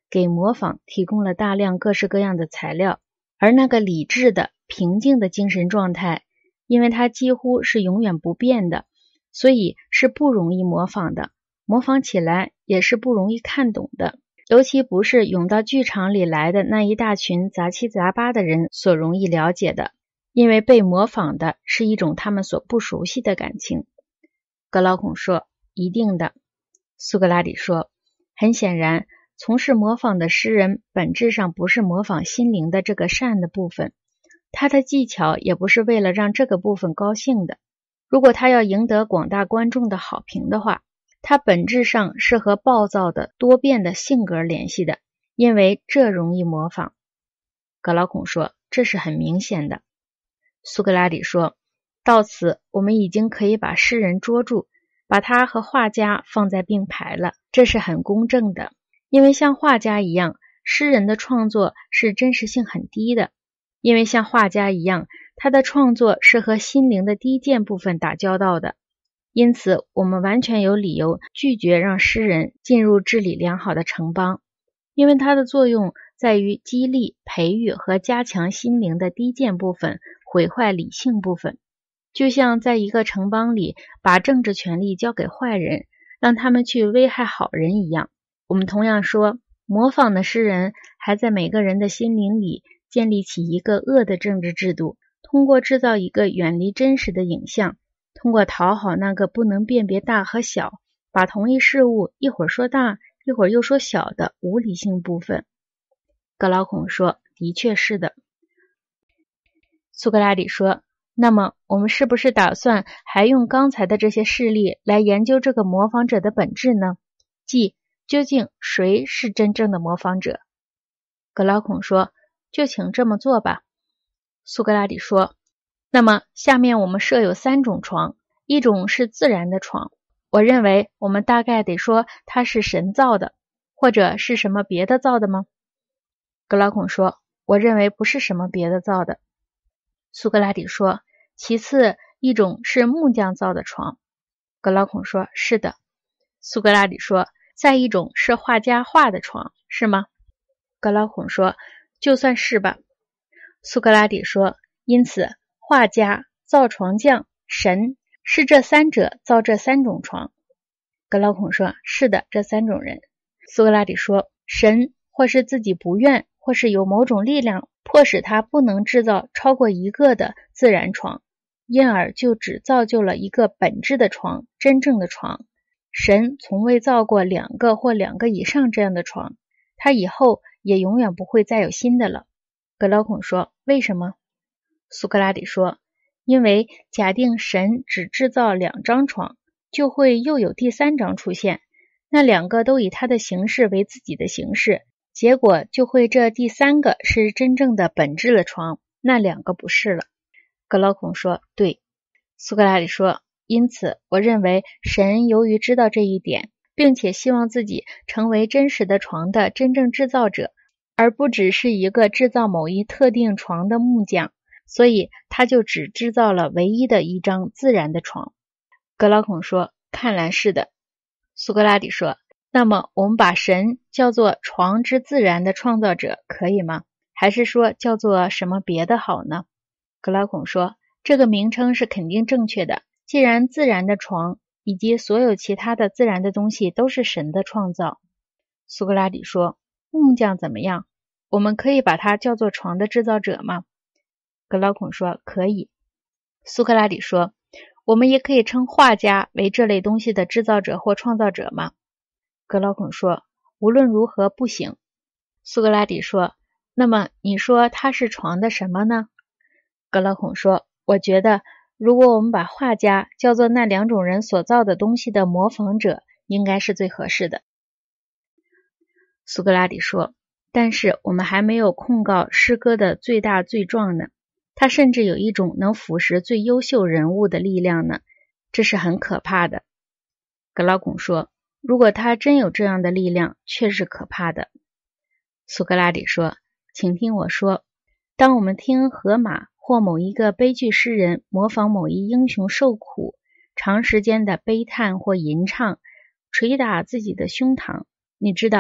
给模仿提供了大量各式各样的材料，而那个理智的、平静的精神状态，因为它几乎是永远不变的，所以是不容易模仿的，模仿起来也是不容易看懂的，尤其不是涌到剧场里来的那一大群杂七杂八的人所容易了解的，因为被模仿的是一种他们所不熟悉的感情。格劳孔说，一定的。苏格拉底说，很显然，从事模仿的诗人本质上不是模仿心灵的这个善的部分，他的技巧也不是为了让这个部分高兴的。如果他要赢得广大观众的好评的话，他本质上是和暴躁的多变的性格联系的，因为这容易模仿。格劳孔说，这是很明显的。苏格拉底说，到此我们已经可以把诗人捉住，把他和画家放在并排了，这是很公正的，因为像画家一样，诗人的创作是真实性很低的，因为像画家一样，他的创作是和心灵的低贱部分打交道的，因此我们完全有理由拒绝让诗人进入治理良好的城邦，因为它的作用在于激励、培育和加强心灵的低贱部分，毁坏理性部分，就像在一个城邦里把政治权力交给坏人，让他们去危害好人一样。我们同样说，模仿的诗人还在每个人的心灵里建立起一个恶的政治制度，通过制造一个远离真实的影像，通过讨好那个不能辨别大和小，把同一事物一会儿说大一会儿又说小的无理性部分。格劳孔说，的确是的。苏格拉底说，那么我们是不是打算还用刚才的这些事例来研究这个模仿者的本质呢？即究竟谁是真正的模仿者？格劳孔说，就请这么做吧。苏格拉底说，那么下面我们设有3种床，一种是自然的床，我认为我们大概得说它是神造的，或者是什么别的造的吗？格劳孔说，我认为不是什么别的造的。苏格拉底说，其次一种是木匠造的床。格劳孔说，是的。苏格拉底说，再一种是画家画的床，是吗？格劳孔说，就算是吧。苏格拉底说，因此画家、造床匠、神是这3者造这3种床。格劳孔说，是的，这3种人。苏格拉底说，神或是自己不愿，或是有某种力量迫使他不能制造超过一个的自然床，因而就只造就了一个本质的床，真正的床。神从未造过2个或2个以上这样的床，他以后也永远不会再有新的了。格劳孔说，为什么？苏格拉底说，因为假定神只制造2张床，就会又有第3张出现，那2个都以他的形式为自己的形式，结果就会这第3个是真正的本质的床，那2个不是了。格劳孔说，对。苏格拉底说，因此我认为神由于知道这一点，并且希望自己成为真实的床的真正制造者，而不只是一个制造某一特定床的木匠，所以他就只制造了唯一的一张自然的床。格劳孔说，看来是的。苏格拉底说，那么我们把神叫做床之自然的创造者可以吗？还是说叫做什么别的好呢？格劳孔说，这个名称是肯定正确的，既然自然的床以及所有其他的自然的东西都是神的创造。苏格拉底说，木匠怎么样？我们可以把它叫做床的制造者吗？格劳孔说，可以。苏格拉底说，我们也可以称画家为这类东西的制造者或创造者吗？格劳孔说，无论如何不行。苏格拉底说，那么你说他是床的什么呢？格劳孔说，我觉得如果我们把画家叫做那2种人所造的东西的模仿者，应该是最合适的。苏格拉底说，但是我们还没有控告诗歌的最大罪状呢，他甚至有一种能腐蚀最优秀人物的力量呢，这是很可怕的。格劳孔说，如果他真有这样的力量，确是可怕的。苏格拉底说，请听我说，当我们听荷马或某一个悲剧诗人模仿某一英雄受苦，长时间的悲叹或吟唱，捶打自己的胸膛，你知道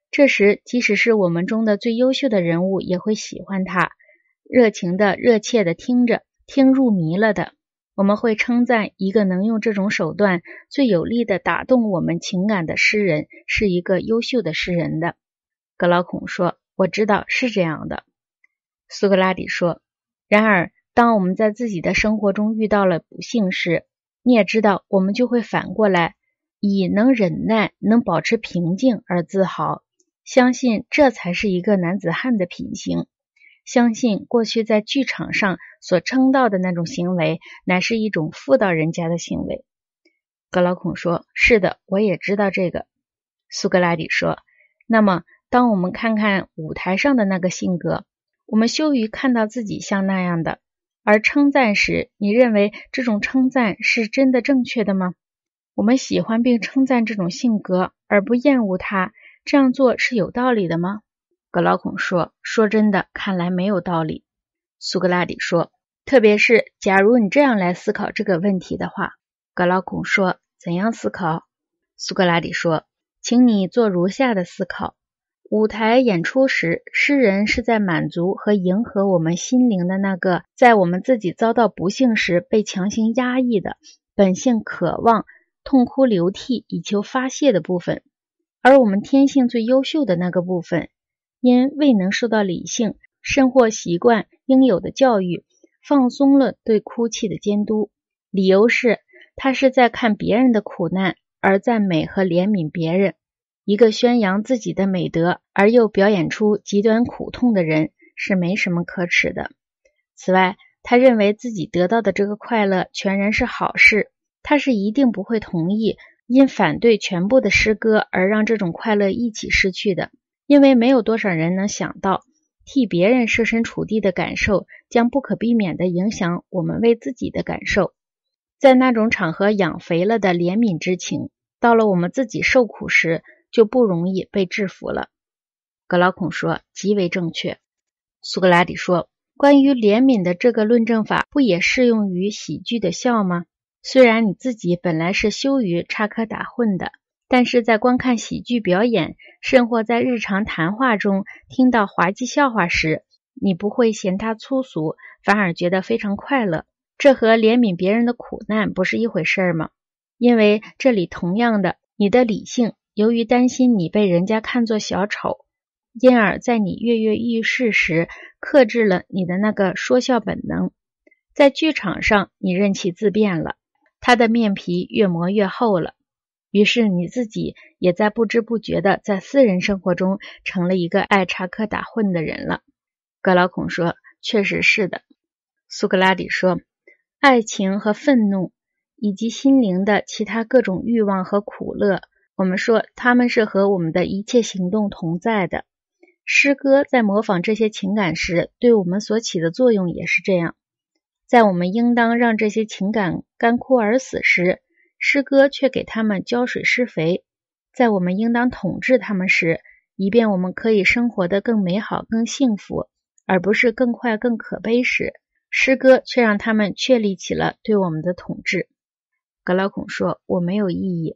这时，即使是我们中的最优秀的人物也会喜欢他，热情的、热切的听着，听入迷了的。我们会称赞一个能用这种手段最有力的打动我们情感的诗人是一个优秀的诗人的。格劳孔说，我知道是这样的。苏格拉底说，然而当我们在自己的生活中遇到了不幸时，你也知道我们就会反过来以能忍耐、能保持平静而自豪，相信这才是一个男子汉的品行，相信过去在剧场上所称道的那种行为乃是一种妇道人家的行为。格劳孔说，是的，我也知道这个。苏格拉底说，那么当我们看看舞台上的那个性格，我们羞于看到自己像那样的，而称赞时，你认为这种称赞是真的正确的吗？我们喜欢并称赞这种性格，而不厌恶它，这样做是有道理的吗？格劳孔说，说真的，看来没有道理。苏格拉底说，特别是假如你这样来思考这个问题的话。格劳孔说，怎样思考？苏格拉底说，请你做如下的思考。舞台演出时，诗人是在满足和迎合我们心灵的那个在我们自己遭到不幸时被强行压抑的本性渴望痛哭流涕以求发泄的部分，而我们天性最优秀的那个部分因未能受到理性甚或习惯应有的教育，放松了对哭泣的监督。理由是他是在看别人的苦难而赞美和怜悯别人。一个宣扬自己的美德而又表演出极端苦痛的人是没什么可耻的。此外，他认为自己得到的这个快乐全然是好事，他是一定不会同意因反对全部的诗歌而让这种快乐一起失去的，因为没有多少人能想到替别人设身处地的感受将不可避免地影响我们为自己的感受。在那种场合养肥了的怜悯之情，到了我们自己受苦时就不容易被制服了。格劳孔说，极为正确。苏格拉底说，关于怜悯的这个论证法不也适用于喜剧的笑吗？虽然你自己本来是羞于插科打诨的，但是在观看喜剧表演，甚或在日常谈话中听到滑稽笑话时，你不会嫌它粗俗，反而觉得非常快乐。这和怜悯别人的苦难不是一回事吗？因为这里同样的，你的理性由于担心你被人家看作小丑，因而在你跃跃欲试时克制了你的那个说笑本能。在剧场上你任其自便了，他的面皮越磨越厚了，于是你自己也在不知不觉地在私人生活中成了一个爱插科打诨的人了。格劳孔说，确实是的。苏格拉底说，爱情和愤怒以及心灵的其他各种欲望和苦乐，我们说它们是和我们的一切行动同在的。诗歌在模仿这些情感时对我们所起的作用也是这样。在我们应当让这些情感干枯而死时，诗歌却给他们浇水施肥。在我们应当统治他们时，以便我们可以生活得更美好更幸福，而不是更快更可悲时，诗歌却让他们确立起了对我们的统治。格劳孔说，我没有异议。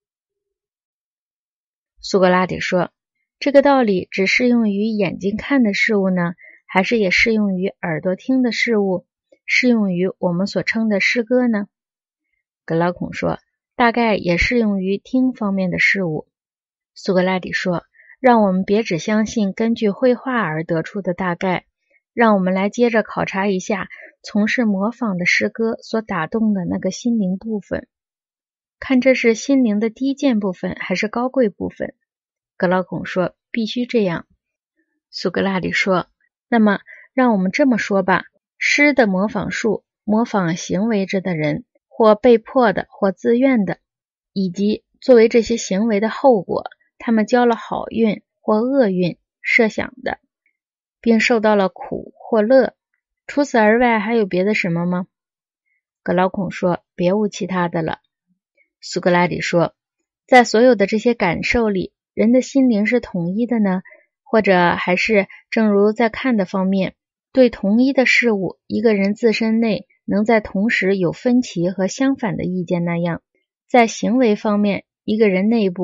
苏格拉底说，这个道理只适用于眼睛看的事物呢，还是也适用于耳朵听的事物，适用于我们所称的诗歌呢？格劳孔说，大概也适用于听方面的事物。苏格拉底说，让我们别只相信根据绘画而得出的大概，让我们来接着考察一下从事模仿的诗歌所打动的那个心灵部分，看这是心灵的低贱部分还是高贵部分。格劳孔说，必须这样。苏格拉底说，那么让我们这么说吧，诗的模仿术模仿行为着的人，或被迫的或自愿的，以及作为这些行为的后果，他们交了好运或厄运设想的，并受到了苦或乐。除此而外还有别的什么吗？格劳孔说，别无其他的了。苏格拉底说，在所有的这些感受里，人的心灵是统一的呢，或者还是正如在看的方面，对同一的事物，一个人自身内能在同时有分歧和相反的意见那样，在行为方面，一个人内部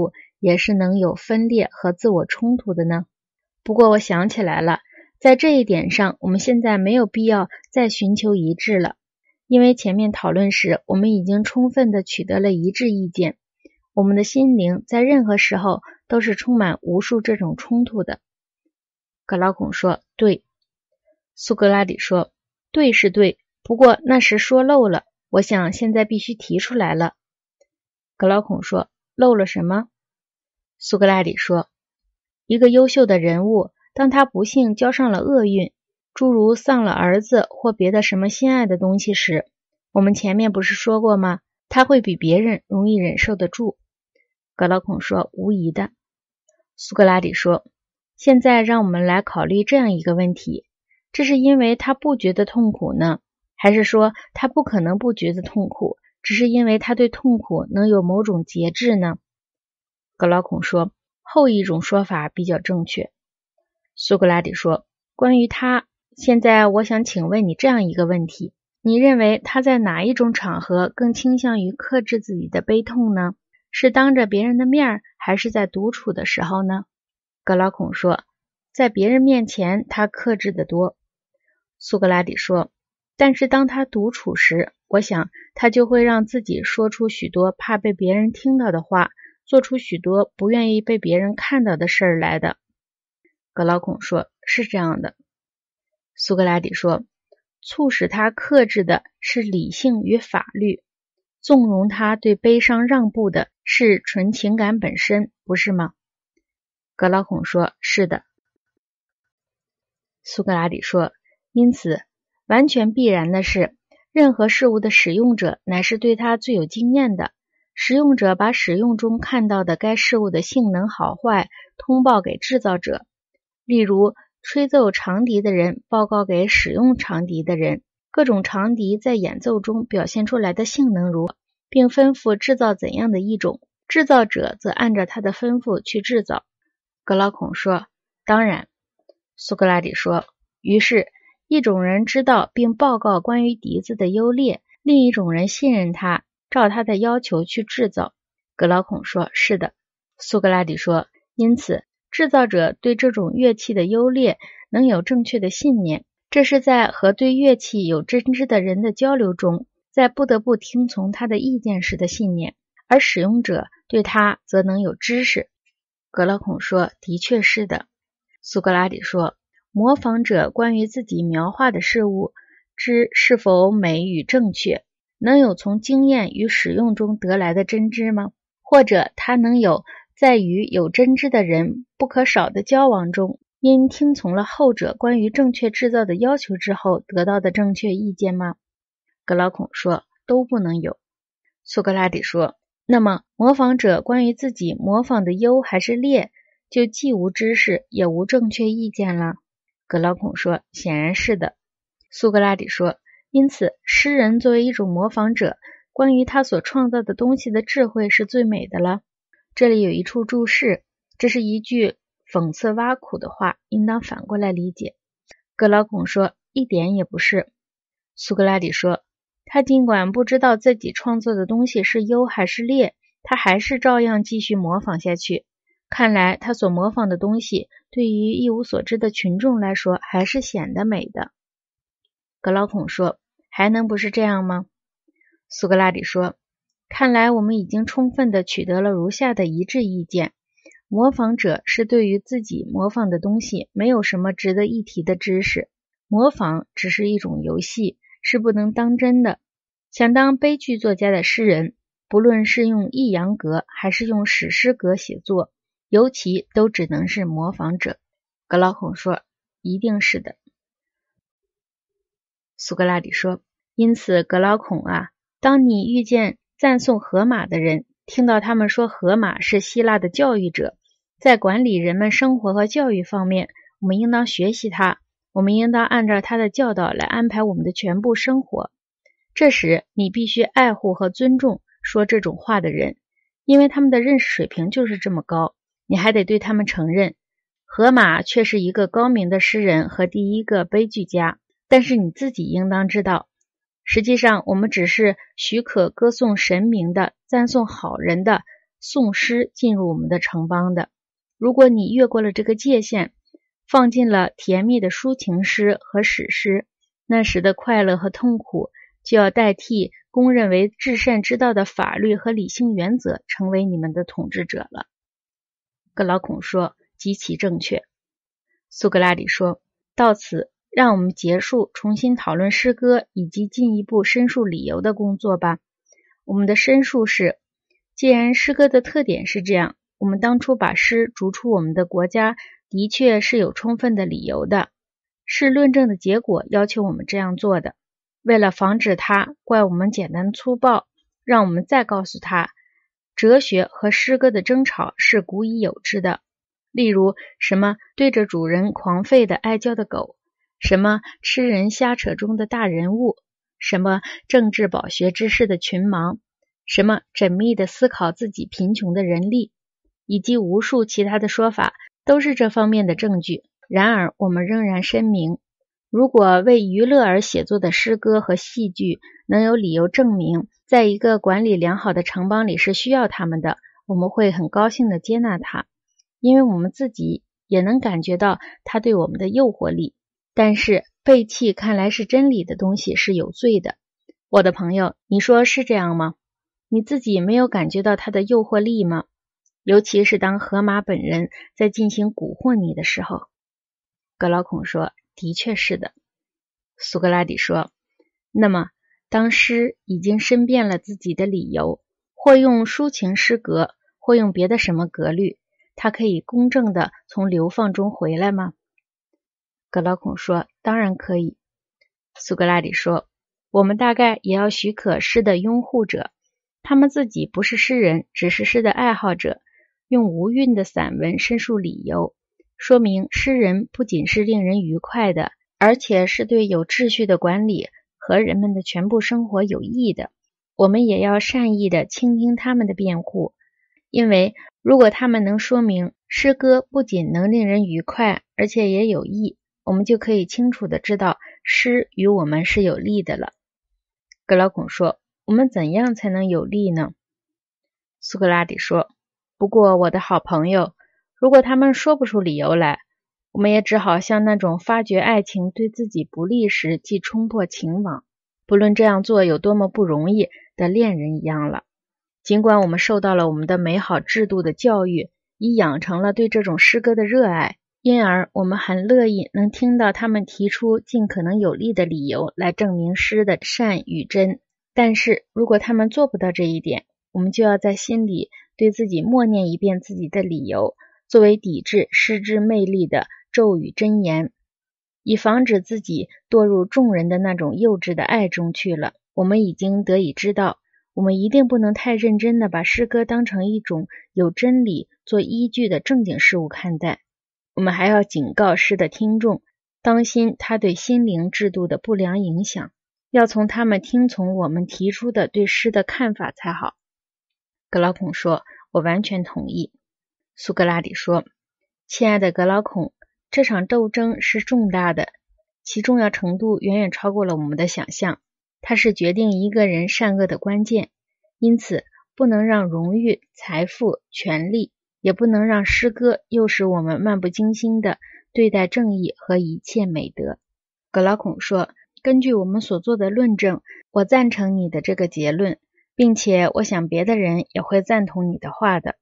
也是能有分裂和自我冲突的呢？不过我想起来了，在这一点上，我们现在没有必要再寻求一致了，因为前面讨论时，我们已经充分地取得了一致意见。我们的心灵在任何时候都是充满无数这种冲突的。格劳孔说，对。苏格拉底说，对是对，不过那时说漏了，我想现在必须提出来了。格劳孔说，漏了什么？苏格拉底说，一个优秀的人物，当他不幸交上了厄运，诸如丧了儿子或别的什么心爱的东西时，我们前面不是说过吗？他会比别人容易忍受得住。格劳孔说，无疑的。苏格拉底说，现在让我们来考虑这样一个问题，这是因为他不觉得痛苦呢，还是说他不可能不觉得痛苦，只是因为他对痛苦能有某种节制呢？格劳孔说，后一种说法比较正确。苏格拉底说，关于他，现在我想请问你这样一个问题，你认为他在哪一种场合更倾向于克制自己的悲痛呢？是当着别人的面，还是在独处的时候呢？格劳孔说，在别人面前他克制得多。苏格拉底说，但是当他独处时，我想他就会让自己说出许多怕被别人听到的话，做出许多不愿意被别人看到的事儿来的。格劳孔说，是这样的。苏格拉底说，促使他克制的是理性与法律，纵容他对悲伤让步的是纯情感本身，不是吗？格劳孔说，是的。苏格拉底说，因此完全必然的是，任何事物的使用者乃是对它最有经验的，使用者把使用中看到的该事物的性能好坏通报给制造者，例如吹奏长笛的人报告给使用长笛的人各种长笛在演奏中表现出来的性能如何，并吩咐制造怎样的一种，制造者则按照他的吩咐去制造。格劳孔说，当然。苏格拉底说，于是一种人知道并报告关于笛子的优劣，另一种人信任他，照他的要求去制造。格劳孔说，是的。苏格拉底说，因此制造者对这种乐器的优劣能有正确的信念，这是在和对乐器有真知的人的交流中，在不得不听从他的意见时的信念，而使用者对他则能有知识。格劳孔说，的确是的。苏格拉底说，模仿者关于自己描画的事物之是否美与正确，能有从经验与使用中得来的真知吗？或者他能有在与有真知的人不可少的交往中，因听从了后者关于正确制造的要求之后得到的正确意见吗？格劳孔说，都不能有。苏格拉底说，那么模仿者关于自己模仿的优还是劣，就既无知识也无正确意见了。格劳孔说，显然是的。苏格拉底说，因此诗人作为一种模仿者，关于他所创造的东西的智慧是最美的了。这里有一处注释，这是一句讽刺挖苦的话，应当反过来理解。格劳孔说，一点也不是。苏格拉底说，他尽管不知道自己创作的东西是优还是劣，他还是照样继续模仿下去。看来他所模仿的东西对于一无所知的群众来说还是显得美的。格劳孔说，还能不是这样吗？苏格拉底说，看来我们已经充分地取得了如下的一致意见，模仿者是对于自己模仿的东西没有什么值得一提的知识，模仿只是一种游戏，是不能当真的。想当悲剧作家的诗人，不论是用抑扬格还是用史诗格写作，尤其都只能是模仿者。格劳孔说，一定是的。苏格拉底说，因此格劳孔啊，当你遇见赞颂荷马的人，听到他们说荷马是希腊的教育者，在管理人们生活和教育方面，我们应当学习他，我们应当按照他的教导来安排我们的全部生活。这时你必须爱护和尊重说这种话的人，因为他们的认识水平就是这么高。你还得对他们承认，荷马却是一个高明的诗人和第一个悲剧家，但是你自己应当知道，实际上我们只是许可歌颂神明的、赞颂好人的、 宋诗进入我们的城邦的。如果你越过了这个界限，放进了甜蜜的抒情诗和史诗，那时的快乐和痛苦就要代替公认为至善之道的法律和理性原则，成为你们的统治者了。格劳孔说，极其正确。苏格拉底说，到此让我们结束重新讨论诗歌以及进一步申述理由的工作吧。我们的申述是，既然诗歌的特点是这样，我们当初把诗逐出我们的国家的确是有充分的理由的，是论证的结果要求我们这样做的。为了防止他怪我们简单粗暴，让我们再告诉他，哲学和诗歌的争吵是古已有之的。例如什么对着主人狂吠的爱叫的狗，什么吃人瞎扯中的大人物，什么政治饱学之士的群盲，什么缜密的思考自己贫穷的人力，以及无数其他的说法，都是这方面的证据。然而我们仍然申明，如果为娱乐而写作的诗歌和戏剧能有理由证明在一个管理良好的城邦里是需要他们的，我们会很高兴地接纳它，因为我们自己也能感觉到它对我们的诱惑力。但是背弃看来是真理的东西是有罪的。我的朋友，你说是这样吗？你自己没有感觉到它的诱惑力吗？尤其是当荷马本人在进行蛊惑你的时候。格劳孔说，的确是的。苏格拉底说，那么当诗已经申辩了自己的理由，或用抒情诗格，或用别的什么格律，它可以公正地从流放中回来吗？格劳孔说，当然可以。苏格拉底说，我们大概也要许可诗的拥护者，他们自己不是诗人，只是诗的爱好者，用无韵的散文申述理由，说明诗人不仅是令人愉快的，而且是对有秩序的管理和人们的全部生活有益的。我们也要善意地倾听他们的辩护，因为如果他们能说明诗歌不仅能令人愉快，而且也有益，我们就可以清楚地知道诗与我们是有利的了。格劳孔说，我们怎样才能有利呢？苏格拉底说，不过我的好朋友，如果他们说不出理由来，我们也只好像那种发觉爱情对自己不利时即冲破情网，不论这样做有多么不容易的恋人一样了。尽管我们受到了我们的美好制度的教育，已养成了对这种诗歌的热爱，因而我们很乐意能听到他们提出尽可能有力的理由来证明诗的善与真。但是如果他们做不到这一点，我们就要在心里对自己默念一遍自己的理由，作为抵制诗之魅力的咒语箴言，以防止自己堕入众人的那种幼稚的爱中去了。我们已经得以知道，我们一定不能太认真地把诗歌当成一种有真理做依据的正经事物看待。我们还要警告诗的听众，当心它对心灵制度的不良影响，要从他们听从我们提出的对诗的看法才好。格劳孔说，我完全同意。苏格拉底说，亲爱的格劳孔，这场斗争是重大的，其重要程度远远超过了我们的想象，它是决定一个人善恶的关键，因此不能让荣誉、财富、权力，也不能让诗歌诱使我们漫不经心地对待正义和一切美德。格劳孔说，根据我们所做的论证，我赞成你的这个结论，并且我想别的人也会赞同你的话的。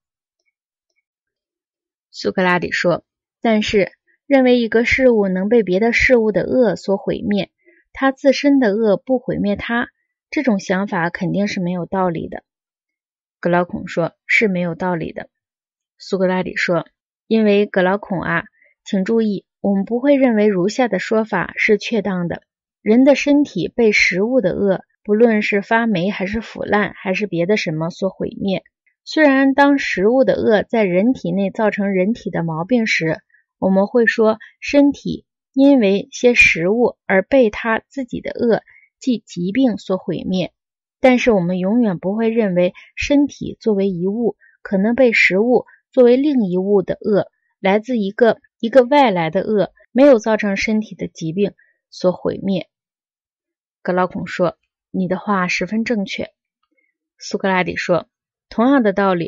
苏格拉底说，但是认为一个事物能被别的事物的恶所毁灭，它自身的恶不毁灭它，这种想法肯定是没有道理的。格劳孔说，是没有道理的。苏格拉底说，因为格劳孔啊，请注意，我们不会认为如下的说法是确当的。人的身体被食物的恶，不论是发霉还是腐烂还是别的什么所毁灭。虽然当食物的恶在人体内造成人体的毛病时，我们会说身体因为些食物而被它自己的恶，即疾病所毁灭，但是我们永远不会认为身体作为一物可能被食物作为另一物的恶，来自一个外来的恶没有造成身体的疾病所毁灭。格劳孔说，你的话十分正确。苏格拉底说，同样的道理，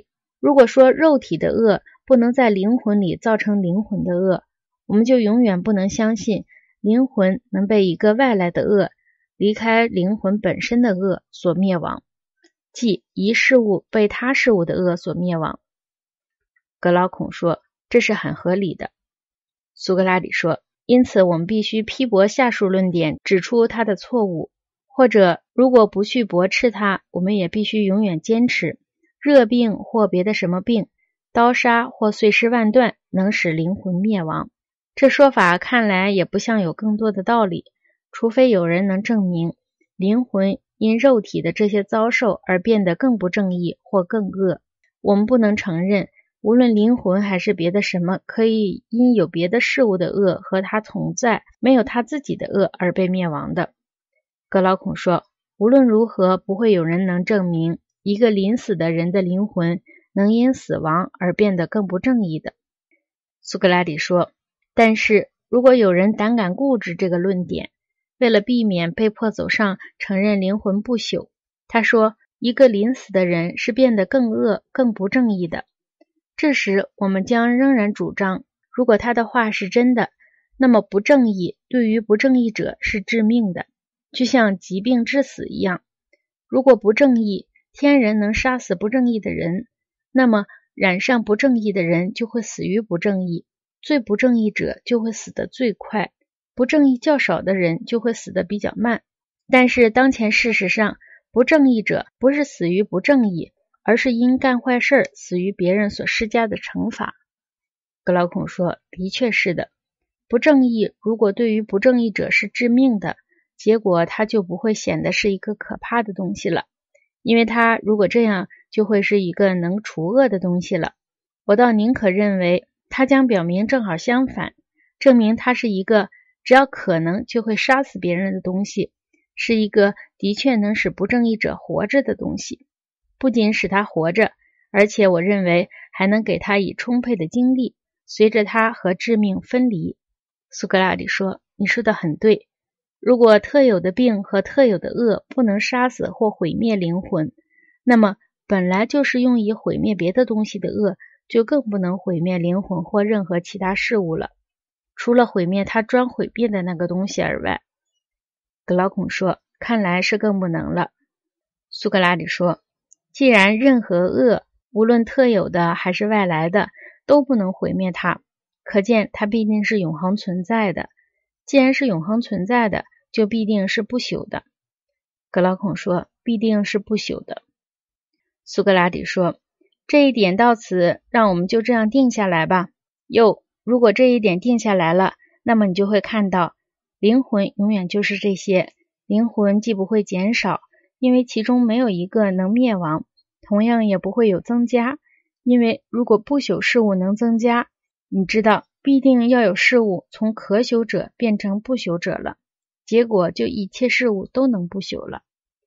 如果说肉体的恶不能在灵魂里造成灵魂的恶，我们就永远不能相信灵魂能被一个外来的恶，离开灵魂本身的恶所灭亡，即一事物被他事物的恶所灭亡。格劳孔说，这是很合理的。苏格拉底说，因此我们必须批驳下述论点，指出他的错误，或者如果不去驳斥他，我们也必须永远坚持热病或别的什么病，刀杀或碎尸万段能使灵魂灭亡。这说法看来也不像有更多的道理，除非有人能证明灵魂因肉体的这些遭受而变得更不正义或更恶。我们不能承认无论灵魂还是别的什么可以因有别的事物的恶和它同在，没有他自己的恶而被灭亡的。格劳孔说，无论如何不会有人能证明一个临死的人的灵魂能因死亡而变得更不正义的。苏格拉底说，但是如果有人胆敢固执这个论点，为了避免被迫走上承认灵魂不朽，他说一个临死的人是变得更恶更不正义的。这时我们将仍然主张，如果他的话是真的，那么不正义对于不正义者是致命的，就像疾病致死一样。如果不正义天然能杀死不正义的人，那么染上不正义的人就会死于不正义，最不正义者就会死得最快，不正义较少的人就会死得比较慢。但是当前事实上，不正义者不是死于不正义，而是因干坏事死于别人所施加的惩罚。格劳孔说，的确是的，不正义如果对于不正义者是致命的，结果它就不会显得是一个可怕的东西了，因为它如果这样就会是一个能除恶的东西了。我倒宁可认为它将表明正好相反，证明它是一个只要可能就会杀死别人的东西，是一个的确能使不正义者活着的东西。不仅使他活着，而且我认为还能给他以充沛的精力，随着他和致命分离。苏格拉底说，你说得很对，如果特有的病和特有的恶不能杀死或毁灭灵魂，那么本来就是用以毁灭别的东西的恶，就更不能毁灭灵魂或任何其他事物了，除了毁灭他专毁灭的那个东西而外。格劳孔说，看来是更不能了。苏格拉底说，既然任何恶，无论特有的还是外来的，都不能毁灭它，可见它必定是永恒存在的。既然是永恒存在的，就必定是不朽的。格劳孔说，必定是不朽的。苏格拉底说，这一点到此，让我们就这样定下来吧。如果这一点定下来了，那么你就会看到，灵魂永远就是这些，灵魂既不会减少，因为其中没有一个能灭亡，同样也不会有增加，因为如果不朽事物能增加，你知道必定要有事物从可朽者变成不朽者了，结果就一切事物都能不朽了。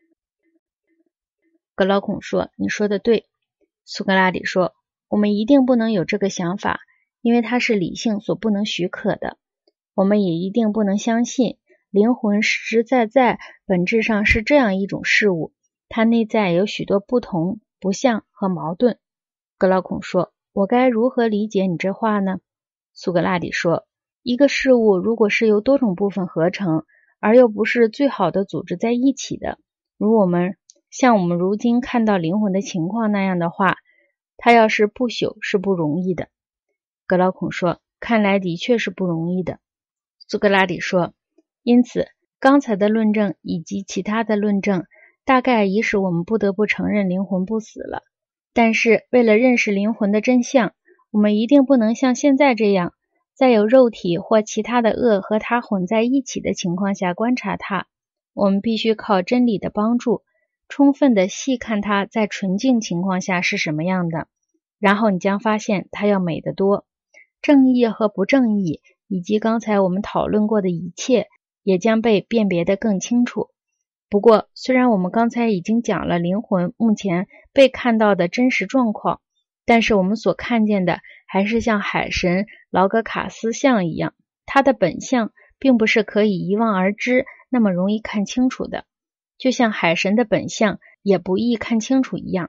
格劳孔说，你说的对。苏格拉底说，我们一定不能有这个想法，因为它是理性所不能许可的。我们也一定不能相信灵魂实实在在本质上是这样一种事物，它内在有许多不同、不像和矛盾。格劳孔说，我该如何理解你这话呢？苏格拉底说，一个事物如果是由多种部分合成，而又不是最好的组织在一起的，像我们如今看到灵魂的情况那样的话，它要是不朽是不容易的。格劳孔说，看来的确是不容易的。苏格拉底说，因此刚才的论证以及其他的论证大概已使我们不得不承认灵魂不死了，但是为了认识灵魂的真相，我们一定不能像现在这样，在有肉体或其他的恶和它混在一起的情况下观察它。我们必须靠真理的帮助，充分的细看它在纯净情况下是什么样的，然后你将发现它要美得多。正义和不正义以及刚才我们讨论过的一切也将被辨别得更清楚。不过虽然我们刚才已经讲了灵魂目前被看到的真实状况，但是我们所看见的还是像海神劳格卡斯像一样，它的本相并不是可以一望而知那么容易看清楚的，就像海神的本相也不易看清楚一样，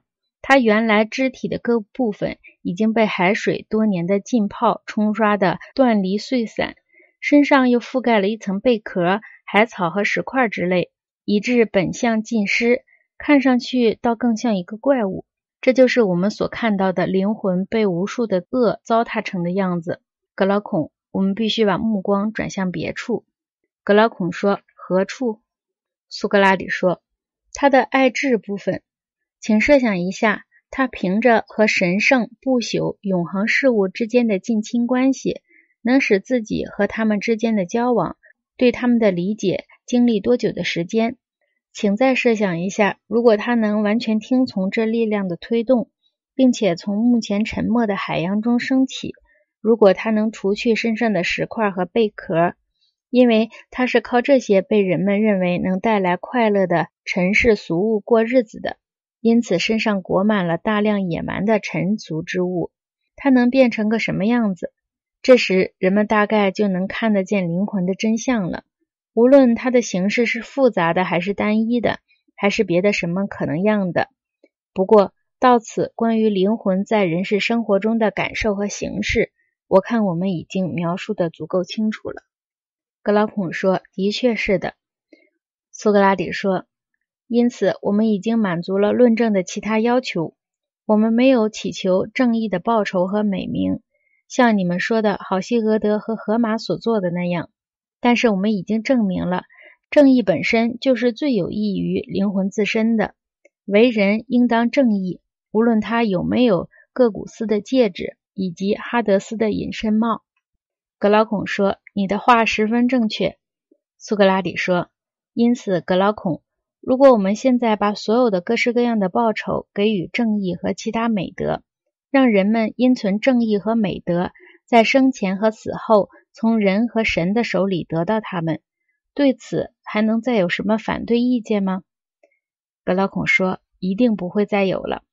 它原来肢体的各部分已经被海水多年的浸泡冲刷的断离碎散，身上又覆盖了一层贝壳、海草和石块之类，以致本相尽失，看上去倒更像一个怪物。这就是我们所看到的灵魂被无数的恶糟蹋成的样子。格劳孔，我们必须把目光转向别处。格劳孔说，何处？苏格拉底说，他的爱智部分。请设想一下，他凭着和神圣、不朽、永恒事物之间的近亲关系，能使自己和他们之间的交往，对他们的理解经历多久的时间？请再设想一下，如果他能完全听从这力量的推动，并且从目前沉默的海洋中升起，如果他能除去身上的石块和贝壳，因为他是靠这些被人们认为能带来快乐的尘世俗物过日子的，因此身上裹满了大量野蛮的尘俗之物，他能变成个什么样子？这时人们大概就能看得见灵魂的真相了。无论它的形式是复杂的还是单一的，还是别的什么可能样的。不过到此关于灵魂在人世生活中的感受和形式，我看我们已经描述得足够清楚了。格劳孔说，的确是的。苏格拉底说，因此我们已经满足了论证的其他要求，我们没有祈求正义的报酬和美名，像你们说的好西俄德和荷马所做的那样。但是我们已经证明了，正义本身就是最有益于灵魂自身的。为人应当正义，无论他有没有各古斯的戒指以及哈德斯的隐身帽。格劳孔说，你的话十分正确。苏格拉底说，因此格劳孔，如果我们现在把所有的各式各样的报酬给予正义和其他美德，让人们因存正义和美德，在生前和死后从人和神的手里得到他们，对此还能再有什么反对意见吗？格劳孔说，一定不会再有了。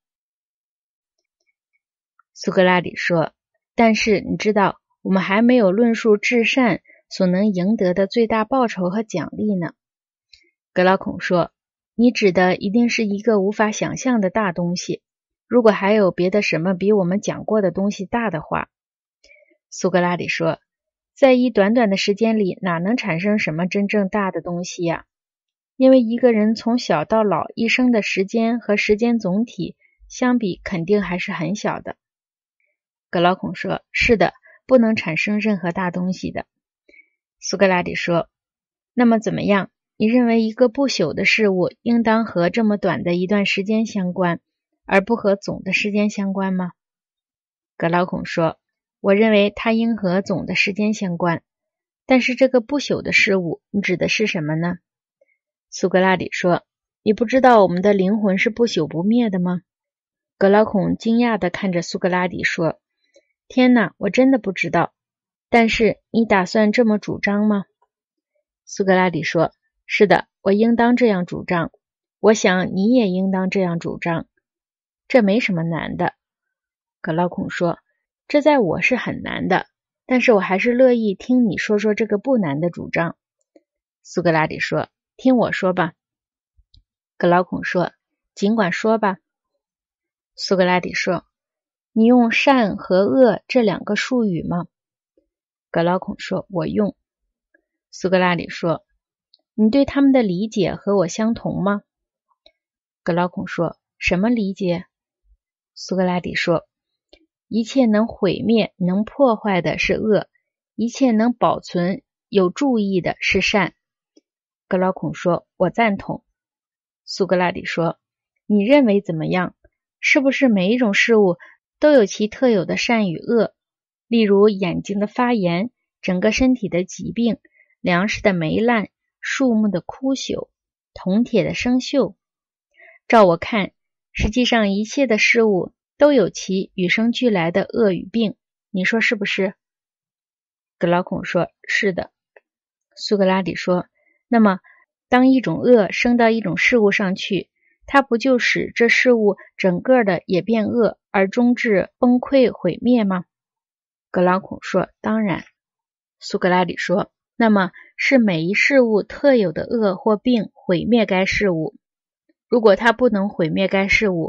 苏格拉底说，但是你知道，我们还没有论述至善所能赢得的最大报酬和奖励呢。格劳孔说，你指的一定是一个无法想象的大东西，如果还有别的什么比我们讲过的东西大的话。苏格拉底说，在一短短的时间里，哪能产生什么真正大的东西呀？因为一个人从小到老一生的时间和时间总体相比，肯定还是很小的。格劳孔说，是的，不能产生任何大东西的。苏格拉底说，那么怎么样？你认为一个不朽的事物应当和这么短的一段时间相关，而不和总的时间相关吗？格劳孔说，我认为它应和总的时间相关。但是这个不朽的事物，你指的是什么呢？苏格拉底说，你不知道我们的灵魂是不朽不灭的吗？格劳孔惊讶地看着苏格拉底说，天哪，我真的不知道。但是你打算这么主张吗？苏格拉底说，是的，我应当这样主张。我想你也应当这样主张。这没什么难的。格劳孔说，这在我是很难的，但是我还是乐意听你说说这个不难的主张。苏格拉底说，听我说吧。格劳孔说，尽管说吧。苏格拉底说，你用善和恶这两个术语吗？格劳孔说，我用。苏格拉底说，你对他们的理解和我相同吗？格劳孔说，什么理解？苏格拉底说，一切能毁灭、能破坏的是恶，一切能保存、有注意的是善。格劳孔说，我赞同。苏格拉底说，你认为怎么样？是不是每一种事物都有其特有的善与恶？例如眼睛的发炎，整个身体的疾病，粮食的霉烂，树木的枯朽，铜铁的生锈。照我看，实际上一切的事物都有其与生俱来的恶与病，你说是不是？格劳孔说，是的。苏格拉底说，那么当一种恶升到一种事物上去，它不就使这事物整个的也变恶，而终至崩溃毁灭吗？格劳孔说，当然。苏格拉底说，那么是每一事物特有的恶或病毁灭该事物。如果它不能毁灭该事物，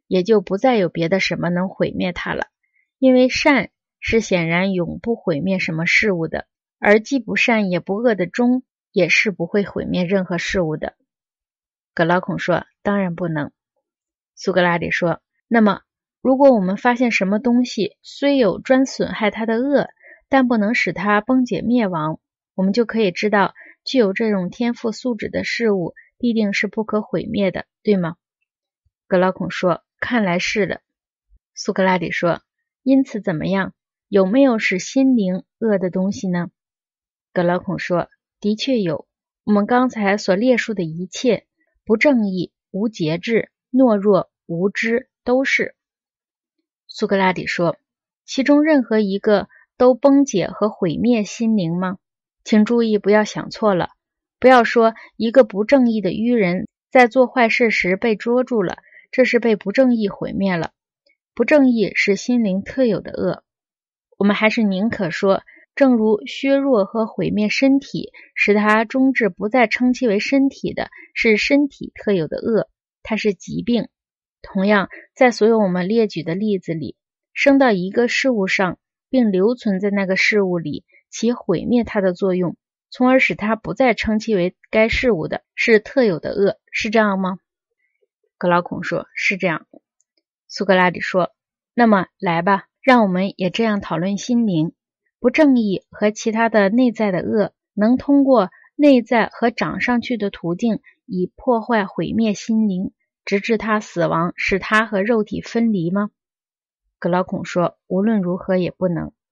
也就不再有别的什么能毁灭它了。因为善是显然永不毁灭什么事物的，而既不善也不恶的中也是不会毁灭任何事物的。格劳孔说，当然不能。苏格拉底说，那么如果我们发现什么东西虽有专损害它的恶，但不能使它崩解灭亡，我们就可以知道具有这种天赋素质的事物必定是不可毁灭的，对吗？格劳孔说，看来是的。苏格拉底说，因此怎么样？有没有使心灵恶的东西呢？格劳孔说，的确有。我们刚才所列述的一切，不正义、无节制、懦弱、无知，都是。苏格拉底说，其中任何一个都崩解和毁灭心灵吗？请注意，不要想错了。不要说一个不正义的愚人在做坏事时被捉住了，这是被不正义毁灭了。不正义是心灵特有的恶。我们还是宁可说，正如削弱和毁灭身体，使它终至不再称其为身体的，是身体特有的恶，它是疾病。同样，在所有我们列举的例子里，生到一个事物上，并留存在那个事物里，其毁灭它的作用，从而使它不再称其为该事物的，是特有的恶，是这样吗？格劳孔说，是这样。苏格拉底说，那么来吧，让我们也这样讨论心灵。不正义和其他的内在的恶，能通过内在和长上去的途径，以破坏毁灭心灵，直至它死亡，使它和肉体分离吗？格劳孔说，无论如何也不能。